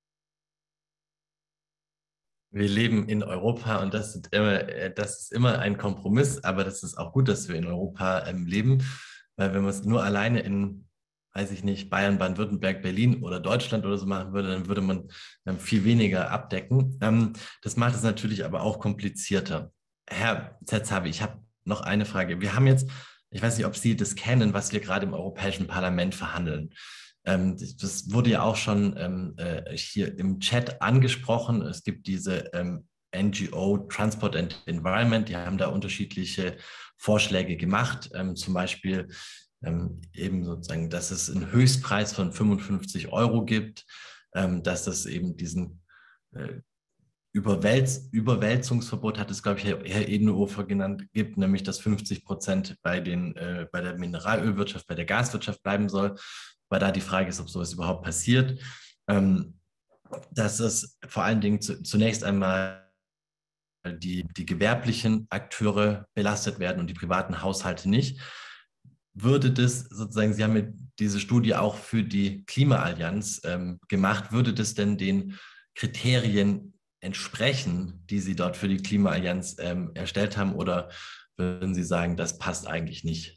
A: Wir leben in Europa und das, sind immer, das ist immer ein Kompromiss, aber das ist auch gut, dass wir in Europa ähm, leben, weil wenn man es nur alleine in, weiß ich nicht, Bayern, Baden-Württemberg, Berlin oder Deutschland oder so machen würde, dann würde man ähm, viel weniger abdecken. Ähm, das macht es natürlich aber auch komplizierter. Herr Zetzhawy, ich habe noch eine Frage. Wir haben jetzt, ich weiß nicht, ob Sie das kennen, was wir gerade im Europäischen Parlament verhandeln. Ähm, das wurde ja auch schon ähm, äh, hier im Chat angesprochen. Es gibt diese ähm, N G O Transport and Environment, die haben da unterschiedliche Vorschläge gemacht, ähm, zum Beispiel ähm, eben sozusagen, dass es einen Höchstpreis von fünfundfünfzig Euro gibt, ähm, dass es eben diesen äh, Überwälz Überwälzungsverbot, hat es, glaube ich, Herr, Herr Edenhofer genannt, gibt, nämlich dass fünfzig Prozent bei, den, äh, bei der Mineralölwirtschaft, bei der Gaswirtschaft bleiben soll, weil da die Frage ist, ob sowas überhaupt passiert. Ähm, dass es vor allen Dingen zu, zunächst einmal die, die gewerblichen Akteure belastet werden und die privaten Haushalte nicht. Würde das sozusagen, Sie haben ja diese Studie auch für die Klimaallianz ähm, gemacht, würde das denn den Kriterien entsprechen, die Sie dort für die Klimaallianz ähm, erstellt haben, oder würden Sie sagen, das passt eigentlich nicht?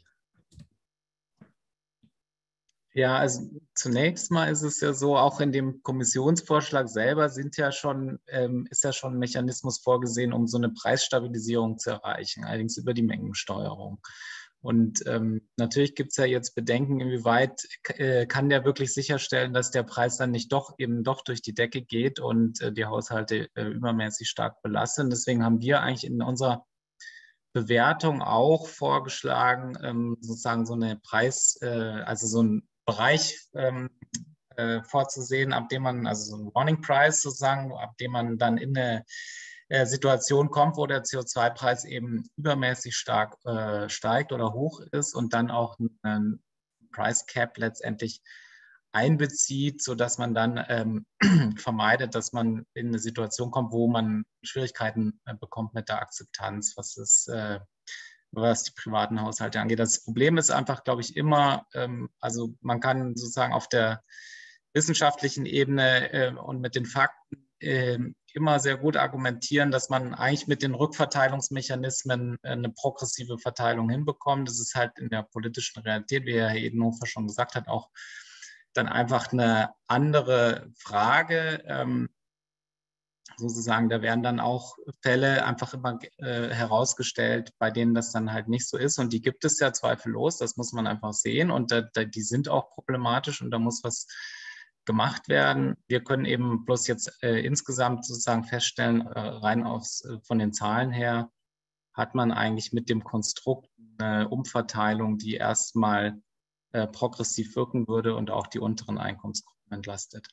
D: Ja, also zunächst mal ist es ja so, auch in dem Kommissionsvorschlag selber sind ja schon, ähm, ist ja schon ein Mechanismus vorgesehen, um so eine Preisstabilisierung zu erreichen, allerdings über die Mengensteuerung. Und ähm, natürlich gibt es ja jetzt Bedenken, inwieweit äh, kann der wirklich sicherstellen, dass der Preis dann nicht doch eben doch durch die Decke geht und äh, die Haushalte äh, übermäßig stark belastet. Deswegen haben wir eigentlich in unserer Bewertung auch vorgeschlagen, ähm, sozusagen so eine Preis, äh, also so ein Bereich ähm, äh, vorzusehen, ab dem man, also so ein Warning Price sozusagen, ab dem man dann in eine äh, Situation kommt, wo der C O zwei Preis eben übermäßig stark äh, steigt oder hoch ist und dann auch einen Price Cap letztendlich einbezieht, sodass man dann ähm, vermeidet, dass man in eine Situation kommt, wo man Schwierigkeiten äh, bekommt mit der Akzeptanz, was es äh, was die privaten Haushalte angeht. Das Problem ist einfach, glaube ich, immer, ähm, also man kann sozusagen auf der wissenschaftlichen Ebene äh, und mit den Fakten äh, immer sehr gut argumentieren, dass man eigentlich mit den Rückverteilungsmechanismen äh, eine progressive Verteilung hinbekommt. Das ist halt in der politischen Realität, wie Herr Edenhofer schon gesagt hat, auch dann einfach eine andere Frage. Ähm, sozusagen, da werden dann auch Fälle einfach immer äh, herausgestellt, bei denen das dann halt nicht so ist. Und die gibt es ja zweifellos, das muss man einfach sehen. Und da, da, die sind auch problematisch und da muss was gemacht werden. Wir können eben bloß jetzt äh, insgesamt sozusagen feststellen, äh, rein aufs, äh, von den Zahlen her, hat man eigentlich mit dem Konstrukt eine Umverteilung, die erstmal äh, progressiv wirken würde und auch die unteren Einkommensgruppen entlastet.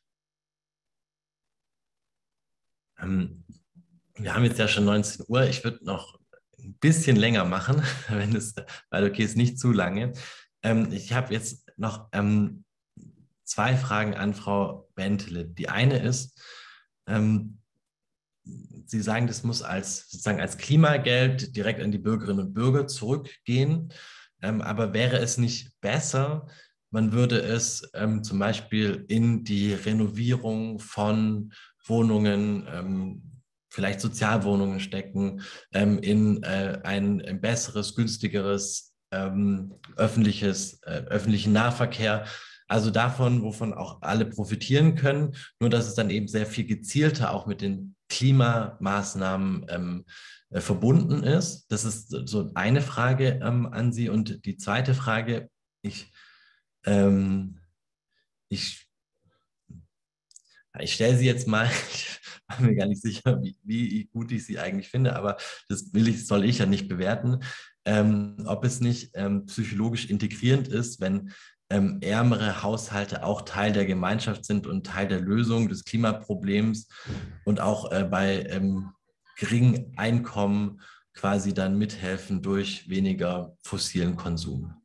A: Wir haben jetzt ja schon neunzehn Uhr. Ich würde noch ein bisschen länger machen, wenn es, weil okay, ist nicht zu lange. Ich habe jetzt noch zwei Fragen an Frau Bentele. Die eine ist, Sie sagen, das muss als, sozusagen als Klimageld direkt an die Bürgerinnen und Bürger zurückgehen. Aber wäre es nicht besser, man würde es zum Beispiel in die Renovierung von Wohnungen, ähm, vielleicht Sozialwohnungen stecken, ähm, in äh, ein, ein besseres, günstigeres ähm, öffentliches, äh, öffentlichen Nahverkehr. Also davon, wovon auch alle profitieren können, nur dass es dann eben sehr viel gezielter auch mit den Klimamaßnahmen ähm, äh, verbunden ist. Das ist so eine Frage ähm, an Sie. Und die zweite Frage, ich, ähm, ich, ich stelle sie jetzt mal, ich bin mir gar nicht sicher, wie, wie gut ich sie eigentlich finde, aber das will ich, soll ich ja nicht bewerten, ähm, ob es nicht ähm, psychologisch integrierend ist, wenn ähm, ärmere Haushalte auch Teil der Gemeinschaft sind und Teil der Lösung des Klimaproblems und auch äh, bei ähm, geringen Einkommen quasi dann mithelfen durch weniger fossilen Konsum.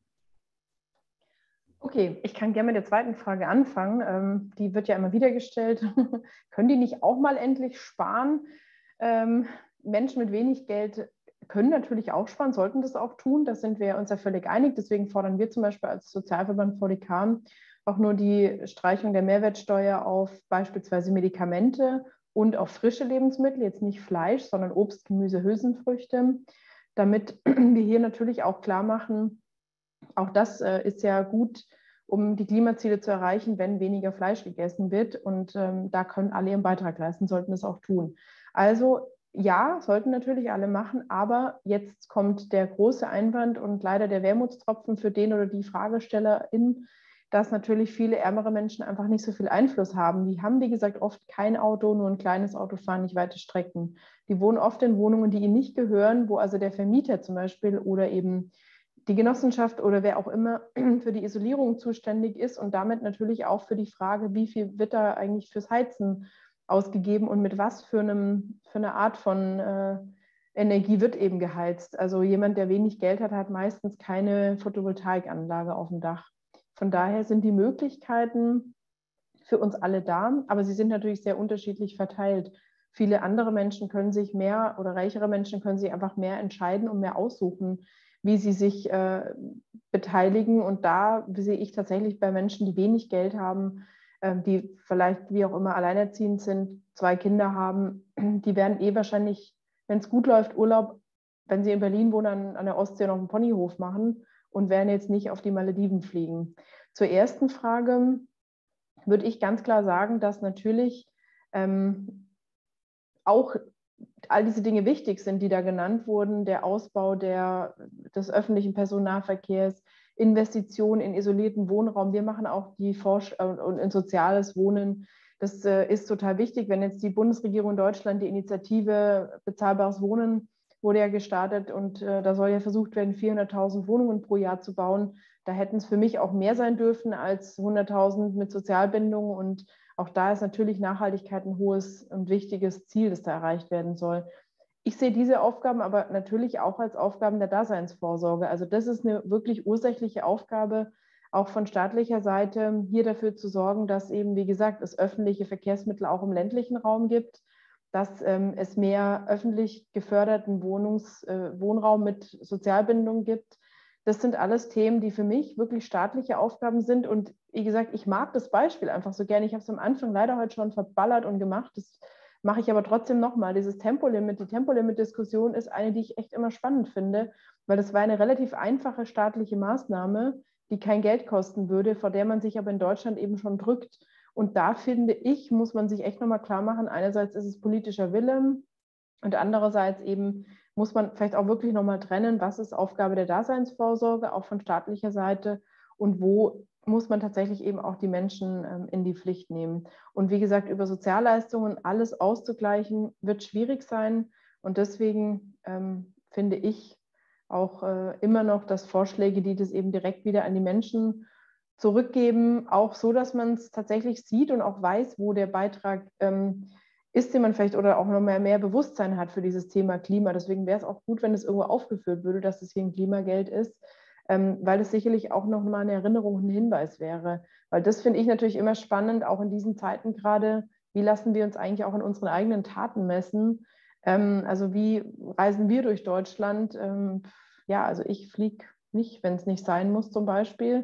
C: Okay, ich kann gerne mit der zweiten Frage anfangen. Ähm, die wird ja immer wieder gestellt. Können die nicht auch mal endlich sparen? Ähm, Menschen mit wenig Geld können natürlich auch sparen, sollten das auch tun. Da sind wir uns ja völlig einig. Deswegen fordern wir zum Beispiel als Sozialverband V D K auch nur die Streichung der Mehrwertsteuer auf beispielsweise Medikamente und auf frische Lebensmittel, jetzt nicht Fleisch, sondern Obst, Gemüse, Hülsenfrüchte, damit wir hier natürlich auch klar machen, auch das äh, ist ja gut, um die Klimaziele zu erreichen, wenn weniger Fleisch gegessen wird. Und ähm, da können alle ihren Beitrag leisten, sollten es auch tun. Also ja, sollten natürlich alle machen, aber jetzt kommt der große Einwand und leider der Wermutstropfen für den oder die Fragestellerin, dass natürlich viele ärmere Menschen einfach nicht so viel Einfluss haben. Die haben, wie gesagt, oft kein Auto, nur ein kleines Auto, fahren nicht weite Strecken. Die wohnen oft in Wohnungen, die ihnen nicht gehören, wo also der Vermieter zum Beispiel oder eben die Genossenschaft oder wer auch immer für die Isolierung zuständig ist und damit natürlich auch für die Frage, wie viel wird da eigentlich fürs Heizen ausgegeben und mit was für, einem, für eine Art von äh, Energie wird eben geheizt. Also jemand, der wenig Geld hat, hat meistens keine Photovoltaikanlage auf dem Dach. Von daher sind die Möglichkeiten für uns alle da, aber sie sind natürlich sehr unterschiedlich verteilt. Viele andere Menschen können sich mehr oder reichere Menschen können sich einfach mehr entscheiden und mehr aussuchen, wie sie sich äh, beteiligen. Und da sehe ich tatsächlich bei Menschen, die wenig Geld haben, äh, die vielleicht wie auch immer alleinerziehend sind, zwei Kinder haben, die werden eh wahrscheinlich, wenn es gut läuft, Urlaub, wenn sie in Berlin wohnen, an, an der Ostsee noch einen Ponyhof machen und werden jetzt nicht auf die Malediven fliegen. Zur ersten Frage würde ich ganz klar sagen, dass natürlich ähm, auch all diese Dinge wichtig sind, die da genannt wurden, der Ausbau der, des öffentlichen Personennahverkehrs, Investitionen in isolierten Wohnraum. Wir machen auch die Forschung und in soziales Wohnen. Das äh, ist total wichtig. Wenn jetzt die Bundesregierung in Deutschland die Initiative Bezahlbares Wohnen wurde ja gestartet und äh, da soll ja versucht werden, vierhunderttausend Wohnungen pro Jahr zu bauen. Da hätten es für mich auch mehr sein dürfen als hunderttausend mit Sozialbindung und auch da ist natürlich Nachhaltigkeit ein hohes und wichtiges Ziel, das da erreicht werden soll. Ich sehe diese Aufgaben aber natürlich auch als Aufgaben der Daseinsvorsorge. Also das ist eine wirklich ursächliche Aufgabe, auch von staatlicher Seite, hier dafür zu sorgen, dass eben, wie gesagt, es öffentliche Verkehrsmittel auch im ländlichen Raum gibt, dass ähm, es mehr öffentlich geförderten Wohnungs-, äh, Wohnraum mit Sozialbindung gibt. Das sind alles Themen, die für mich wirklich staatliche Aufgaben sind. Und wie gesagt, ich mag das Beispiel einfach so gerne. Ich habe es am Anfang leider heute schon verballert und gemacht. Das mache ich aber trotzdem nochmal. Dieses Tempolimit, die Tempolimit-Diskussion ist eine, die ich echt immer spannend finde, weil das war eine relativ einfache staatliche Maßnahme, die kein Geld kosten würde, vor der man sich aber in Deutschland eben schon drückt. Und da finde ich, muss man sich echt nochmal klar machen, einerseits ist es politischer Wille und andererseits eben muss man vielleicht auch wirklich nochmal trennen, was ist Aufgabe der Daseinsvorsorge, auch von staatlicher Seite und wo muss man tatsächlich eben auch die Menschen ähm, in die Pflicht nehmen. Und wie gesagt, über Sozialleistungen alles auszugleichen, wird schwierig sein. Und deswegen ähm, finde ich auch äh, immer noch, dass Vorschläge, die das eben direkt wieder an die Menschen zurückgeben, auch so, dass man es tatsächlich sieht und auch weiß, wo der Beitrag ähm, ist, den man vielleicht oder auch noch mehr, mehr Bewusstsein hat für dieses Thema Klima. Deswegen wäre es auch gut, wenn es irgendwo aufgeführt würde, dass es hier ein Klimageld ist, ähm, weil es sicherlich auch noch mal eine Erinnerung, ein Hinweis wäre. Weil das finde ich natürlich immer spannend, auch in diesen Zeiten gerade, wie lassen wir uns eigentlich auch in unseren eigenen Taten messen? Ähm, also wie reisen wir durch Deutschland? Ähm, ja, also ich fliege nicht, wenn es nicht sein muss zum Beispiel.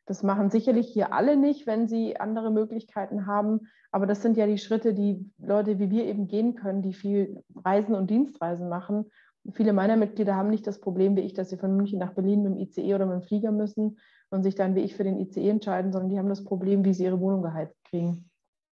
C: Das machen sicherlich hier alle nicht, wenn sie andere Möglichkeiten haben. Aber das sind ja die Schritte, die Leute wie wir eben gehen können, die viel Reisen und Dienstreisen machen. Viele meiner Mitglieder haben nicht das Problem wie ich, dass sie von München nach Berlin mit dem I C E oder mit dem Flieger müssen und sich dann wie ich für den I C E entscheiden, sondern die haben das Problem, wie sie ihre Wohnung geheizt kriegen.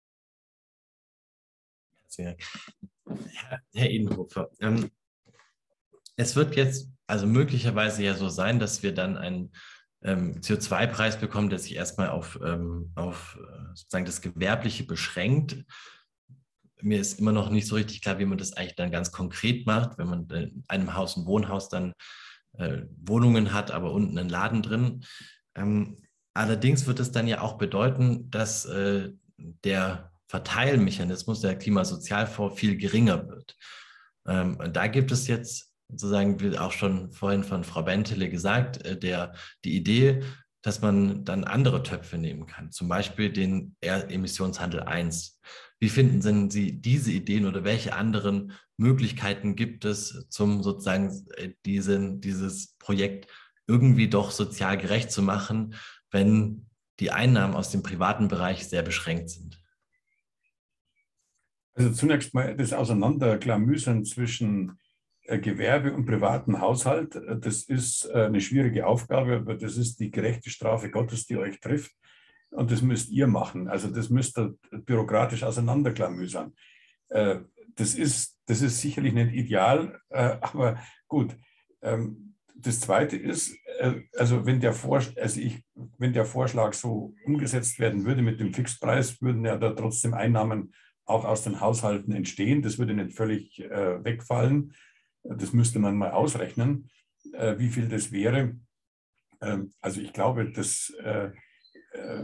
A: Herr Edenhofer, ähm, es wird jetzt also möglicherweise ja so sein, dass wir dann einen ähm, C O zwei Preis bekommen, der sich erstmal auf, ähm, auf sozusagen das Gewerbliche beschränkt. Mir ist immer noch nicht so richtig klar, wie man das eigentlich dann ganz konkret macht, wenn man in einem Haus, ein Wohnhaus dann äh, Wohnungen hat, aber unten einen Laden drin. Ähm, allerdings wird es dann ja auch bedeuten, dass äh, der Verteilmechanismus, der Klimasozialfonds, viel geringer wird. Ähm, da gibt es jetzt sozusagen, wie auch schon vorhin von Frau Bentele gesagt, äh, der, die Idee, dass man dann andere Töpfe nehmen kann, zum Beispiel den Emissionshandel eins. Wie finden denn Sie diese Ideen oder welche anderen Möglichkeiten gibt es, zum sozusagen diesen, dieses Projekt irgendwie doch sozial gerecht zu machen, wenn die Einnahmen aus dem privaten Bereich sehr beschränkt sind?
B: Also zunächst mal das Auseinanderklamüsern zwischen Gewerbe und privaten Haushalt, das ist eine schwierige Aufgabe, aber das ist die gerechte Strafe Gottes, die euch trifft. Und das müsst ihr machen. Also das müsst ihr bürokratisch auseinanderklamüsern. Das ist, das ist sicherlich nicht ideal, aber gut. Das Zweite ist, also wenn der, Vorschlag, also ich, wenn der Vorschlag so umgesetzt werden würde mit dem Fixpreis, würden ja da trotzdem Einnahmen auch aus den Haushalten entstehen. Das würde nicht völlig wegfallen. Das müsste man mal ausrechnen, äh, wie viel das wäre. Ähm, also ich glaube, dass äh, äh,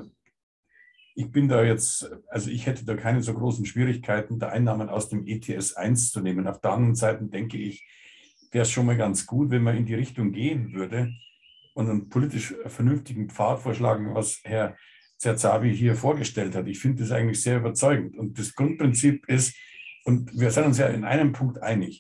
B: ich bin da jetzt, also ich hätte da keine so großen Schwierigkeiten, da Einnahmen aus dem E T S eins zu nehmen. Auf der anderen Seite denke ich, wäre es schon mal ganz gut, wenn man in die Richtung gehen würde und einen politisch vernünftigen Pfad vorschlagen, was Herr Zerzavi hier vorgestellt hat. Ich finde das eigentlich sehr überzeugend. Und das Grundprinzip ist, und wir sind uns ja in einem Punkt einig,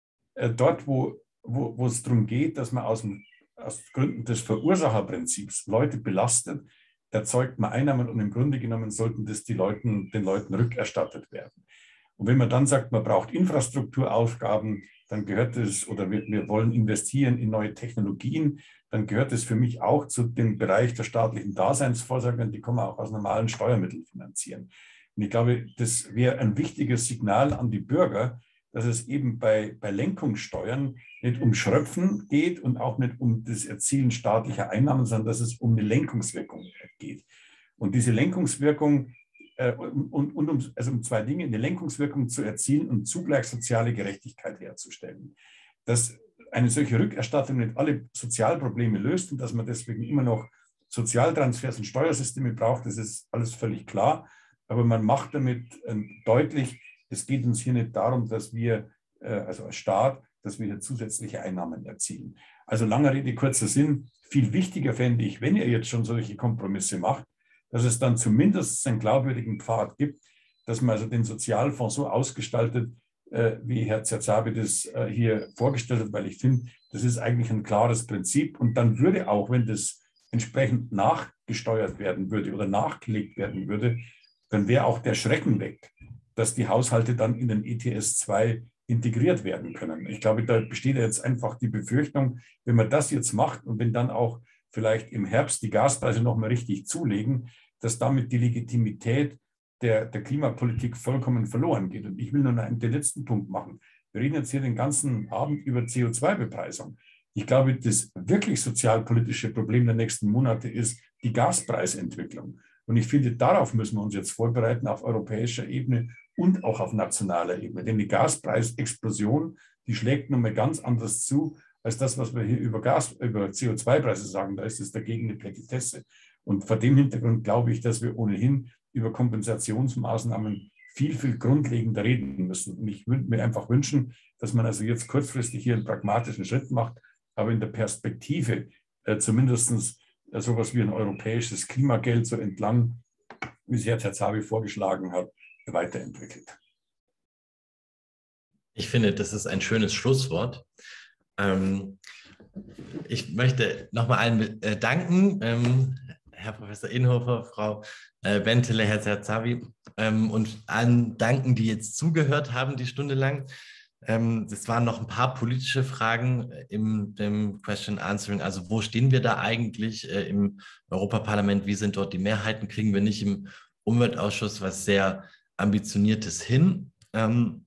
B: dort, wo, wo, wo es darum geht, dass man aus, dem, aus Gründen des Verursacherprinzips Leute belastet, erzeugt man Einnahmen und im Grunde genommen sollten das die Leuten, den Leuten rückerstattet werden. Und wenn man dann sagt, man braucht Infrastrukturaufgaben, dann gehört es, oder wir, wir wollen investieren in neue Technologien, dann gehört es für mich auch zu dem Bereich der staatlichen Daseinsvorsorge, und die kann man auch aus normalen Steuermitteln finanzieren. Und ich glaube, das wäre ein wichtiges Signal an die Bürger, dass es eben bei, bei Lenkungssteuern nicht um Schröpfen geht und auch nicht um das Erzielen staatlicher Einnahmen, sondern dass es um eine Lenkungswirkung geht. Und diese Lenkungswirkung, äh, und, und um, also um zwei Dinge, eine Lenkungswirkung zu erzielen und zugleich soziale Gerechtigkeit herzustellen. Dass eine solche Rückerstattung nicht alle Sozialprobleme löst und dass man deswegen immer noch Sozialtransfers und Steuersysteme braucht, das ist alles völlig klar. Aber man macht damit äh, deutlich, es geht uns hier nicht darum, dass wir, also als Staat, dass wir hier zusätzliche Einnahmen erzielen. Also langer Rede, kurzer Sinn. Viel wichtiger fände ich, wenn ihr jetzt schon solche Kompromisse macht, dass es dann zumindest einen glaubwürdigen Pfad gibt, dass man also den Sozialfonds so ausgestaltet, wie Herr Zerzavi das hier vorgestellt hat, weil ich finde, das ist eigentlich ein klares Prinzip. Und dann würde auch, wenn das entsprechend nachgesteuert werden würde oder nachgelegt werden würde, dann wäre auch der Schrecken weg, dass die Haushalte dann in den E T S zwei integriert werden können. Ich glaube, da besteht jetzt einfach die Befürchtung, wenn man das jetzt macht und wenn dann auch vielleicht im Herbst die Gaspreise nochmal richtig zulegen, dass damit die Legitimität der, der Klimapolitik vollkommen verloren geht. Und ich will nur einen den letzten Punkt machen. Wir reden jetzt hier den ganzen Abend über C O zwei Bepreisung. Ich glaube, das wirklich sozialpolitische Problem der nächsten Monate ist die Gaspreisentwicklung. Und ich finde, darauf müssen wir uns jetzt vorbereiten auf europäischer Ebene und auch auf nationaler Ebene. Denn die Gaspreisexplosion, die schlägt nun mal ganz anders zu, als das, was wir hier über Gas, über C O zwei Preise sagen. Da ist es dagegen eine Petitesse. Und vor dem Hintergrund glaube ich, dass wir ohnehin über Kompensationsmaßnahmen viel, viel grundlegender reden müssen. Und ich würde mir einfach wünschen, dass man also jetzt kurzfristig hier einen pragmatischen Schritt macht, aber in der Perspektive äh, zumindest äh, sowas wie ein europäisches Klimageld so entlang, wie es Herr Zerzavi vorgeschlagen hat, weiterentwickelt.
A: Ich finde, das ist ein schönes Schlusswort. Ähm, ich möchte nochmal allen äh, danken. Ähm, Herr Professor Edenhofer, Frau äh, Bentele, Herr Zerzavi ähm, und allen danken, die jetzt zugehört haben, die Stunde lang. Ähm, es waren noch ein paar politische Fragen im dem Question Answering. Also wo stehen wir da eigentlich äh, im Europaparlament? Wie sind dort die Mehrheiten? Kriegen wir nicht im Umweltausschuss was sehr Ambitioniertes hin? Ähm,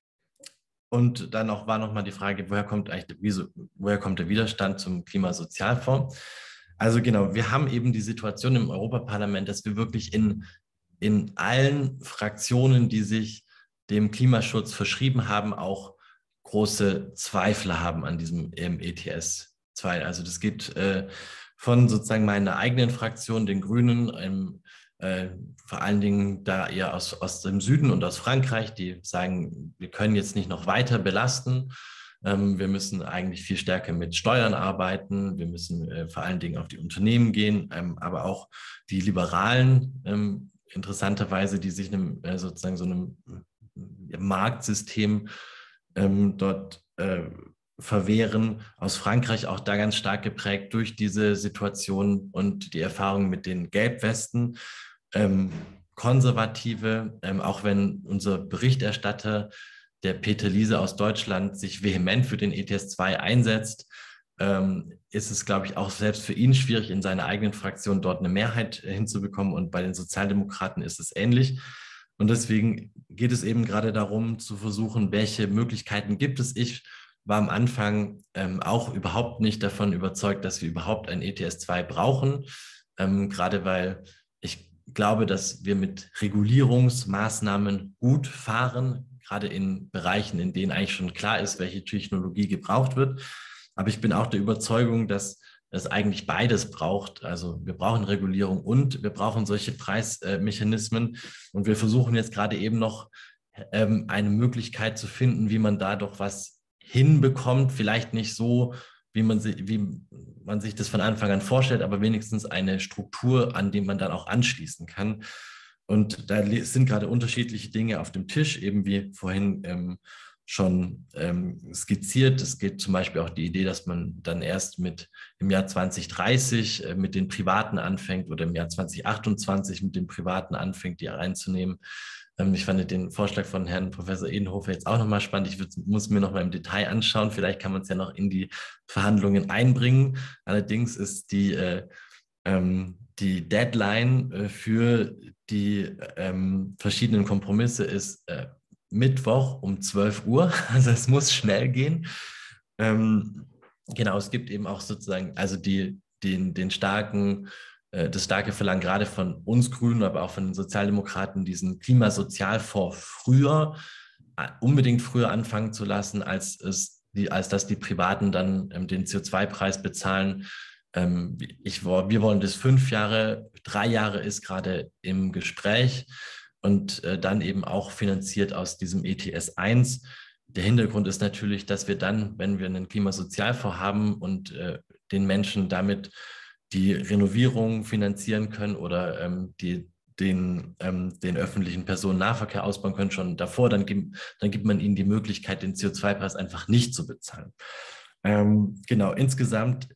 A: und dann auch war noch mal die Frage, woher kommt eigentlich, wieso, woher kommt der Widerstand zum Klimasozialfonds? Also genau, wir haben eben die Situation im Europaparlament, dass wir wirklich in, in allen Fraktionen, die sich dem Klimaschutz verschrieben haben, auch große Zweifel haben an diesem E T S zwei. Also das geht äh, von sozusagen meiner eigenen Fraktion, den Grünen, ähm, äh, vor allen Dingen da eher aus, aus dem Süden und aus Frankreich, die sagen, wir können jetzt nicht noch weiter belasten. Ähm, wir müssen eigentlich viel stärker mit Steuern arbeiten. Wir müssen äh, vor allen Dingen auf die Unternehmen gehen, ähm, aber auch die Liberalen, ähm, interessanterweise, die sich einem, äh, sozusagen so einem Marktsystem ähm, dort äh, verwehren, aus Frankreich auch da ganz stark geprägt durch diese Situation und die Erfahrung mit den Gelbwesten. Ähm, Konservative, ähm, auch wenn unser Berichterstatter, der Peter Liese aus Deutschland, sich vehement für den E T S zwei einsetzt, ähm, ist es, glaube ich, auch selbst für ihn schwierig, in seiner eigenen Fraktion dort eine Mehrheit hinzubekommen. Und bei den Sozialdemokraten ist es ähnlich. Und deswegen geht es eben gerade darum, zu versuchen, welche Möglichkeiten gibt es. Ich war am Anfang ähm, auch überhaupt nicht davon überzeugt, dass wir überhaupt ein E T S zwei brauchen, ähm, gerade weil ich glaube, dass wir mit Regulierungsmaßnahmen gut fahren, gerade in Bereichen, in denen eigentlich schon klar ist, welche Technologie gebraucht wird. Aber ich bin auch der Überzeugung, dass es eigentlich beides braucht. Also wir brauchen Regulierung und wir brauchen solche Preismechanismen. Und wir versuchen jetzt gerade eben noch ähm, eine Möglichkeit zu finden, wie man da doch was hinbekommt. Vielleicht nicht so, wie man, sie, wie man sich das von Anfang an vorstellt, aber wenigstens eine Struktur, an die man dann auch anschließen kann. Und da sind gerade unterschiedliche Dinge auf dem Tisch, eben wie vorhin ähm, schon ähm, skizziert. Es geht zum Beispiel auch die Idee, dass man dann erst mit im Jahr zwanzig dreißig äh, mit den Privaten anfängt oder im Jahr zwanzig achtundzwanzig mit den Privaten anfängt, die reinzunehmen. Ähm, ich fand den Vorschlag von Herrn Professor Edenhofer jetzt auch nochmal spannend. Ich würd, muss mir nochmal im Detail anschauen. Vielleicht kann man es ja noch in die Verhandlungen einbringen. Allerdings ist die äh, ähm, die Deadline äh, für die ähm, verschiedenen Kompromisse ist äh, Mittwoch um zwölf Uhr. Also es muss schnell gehen. Ähm, genau, es gibt eben auch sozusagen, also die, den, den starken, äh, das starke Verlangen gerade von uns Grünen, aber auch von den Sozialdemokraten, diesen Klimasozialfonds früher, äh, unbedingt früher anfangen zu lassen, als es die, als dass die Privaten dann ähm, den C O zwei Preis bezahlen. Ähm, ich, wir wollen das fünf Jahre, drei Jahre ist gerade im Gespräch. Und äh, dann eben auch finanziert aus diesem E T S eins. Der Hintergrund ist natürlich, dass wir dann, wenn wir einen Klimasozialfonds haben und äh, den Menschen damit die Renovierung finanzieren können oder ähm, die, den, ähm, den öffentlichen Personennahverkehr ausbauen können, schon davor, dann, gibt, dann gibt man ihnen die Möglichkeit, den C O zwei Preis einfach nicht zu bezahlen. Ähm, genau, insgesamt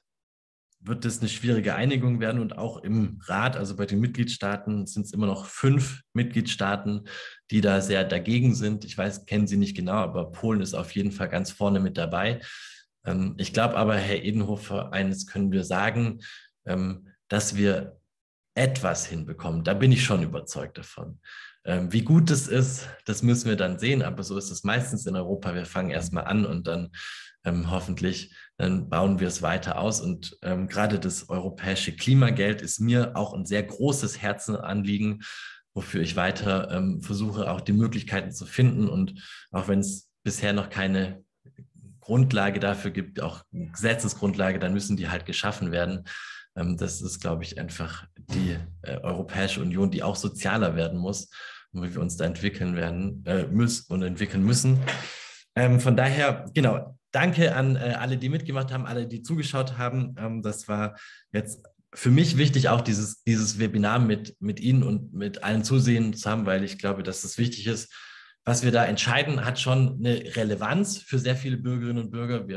A: wird es eine schwierige Einigung werden und auch im Rat, also bei den Mitgliedstaaten, sind es immer noch fünf Mitgliedstaaten, die da sehr dagegen sind. Ich weiß, kennen sie nicht genau, aber Polen ist auf jeden Fall ganz vorne mit dabei. Ähm, ich glaube aber, Herr Edenhofer, eines können wir sagen, ähm, dass wir etwas hinbekommen. Da bin ich schon überzeugt davon. Ähm, wie gut es ist, das müssen wir dann sehen, aber so ist es meistens in Europa. Wir fangen erstmal an und dann ähm, hoffentlich dann bauen wir es weiter aus. Und ähm, gerade das europäische Klimageld ist mir auch ein sehr großes Herzensanliegen, wofür ich weiter ähm, versuche, auch die Möglichkeiten zu finden. Und auch wenn es bisher noch keine Grundlage dafür gibt, auch Gesetzesgrundlage, dann müssen die halt geschaffen werden. Ähm, das ist, glaube ich, einfach die äh, Europäische Union, die auch sozialer werden muss, und wie wir uns da entwickeln werden äh, müssen und entwickeln müssen. Ähm, von daher, genau, danke an äh, alle, die mitgemacht haben, alle, die zugeschaut haben. Ähm, das war jetzt für mich wichtig, auch dieses, dieses Webinar mit, mit Ihnen und mit allen Zusehenden zu haben, weil ich glaube, dass es wichtig ist. Was wir da entscheiden, hat schon eine Relevanz für sehr viele Bürgerinnen und Bürger. Wir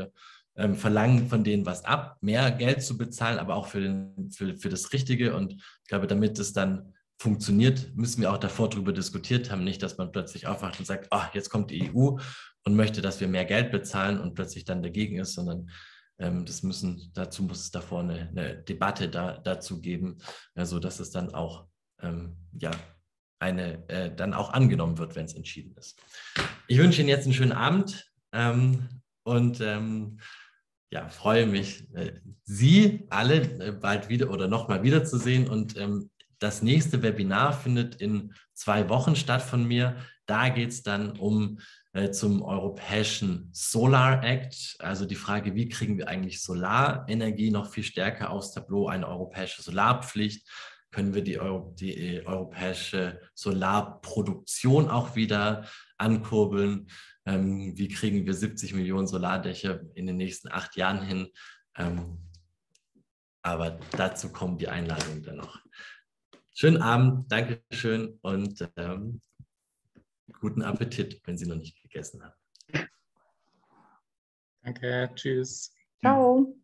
A: ähm, verlangen von denen was ab, mehr Geld zu bezahlen, aber auch für, den, für, für das Richtige. Und ich glaube, damit es dann funktioniert, müssen wir auch davor darüber diskutiert haben, nicht, dass man plötzlich aufwacht und sagt, oh, jetzt kommt die E U und möchte, dass wir mehr Geld bezahlen und plötzlich dann dagegen ist, sondern ähm, das müssen, dazu muss es davor eine, eine Debatte da, dazu geben, äh, sodass es dann auch ähm, ja, eine, äh, dann auch angenommen wird, wenn es entschieden ist. Ich wünsche Ihnen jetzt einen schönen Abend ähm, und ähm, ja, freue mich, äh, Sie alle äh, bald wieder oder nochmal wiederzusehen. Und ähm, das nächste Webinar findet in zwei Wochen statt von mir. Da geht es dann um äh, zum europäischen Solar Act, also die Frage, wie kriegen wir eigentlich Solarenergie noch viel stärker aufs Tableau, eine europäische Solarpflicht. Können wir die, Euro, die europäische Solarproduktion auch wieder ankurbeln? Ähm, wie kriegen wir siebzig Millionen Solardächer in den nächsten acht Jahren hin? Ähm, aber dazu kommen die Einladungen dann noch. Schönen Abend, Dankeschön und ähm, guten Appetit, wenn Sie noch nicht gegessen haben.
D: Danke, tschüss.
C: Ciao.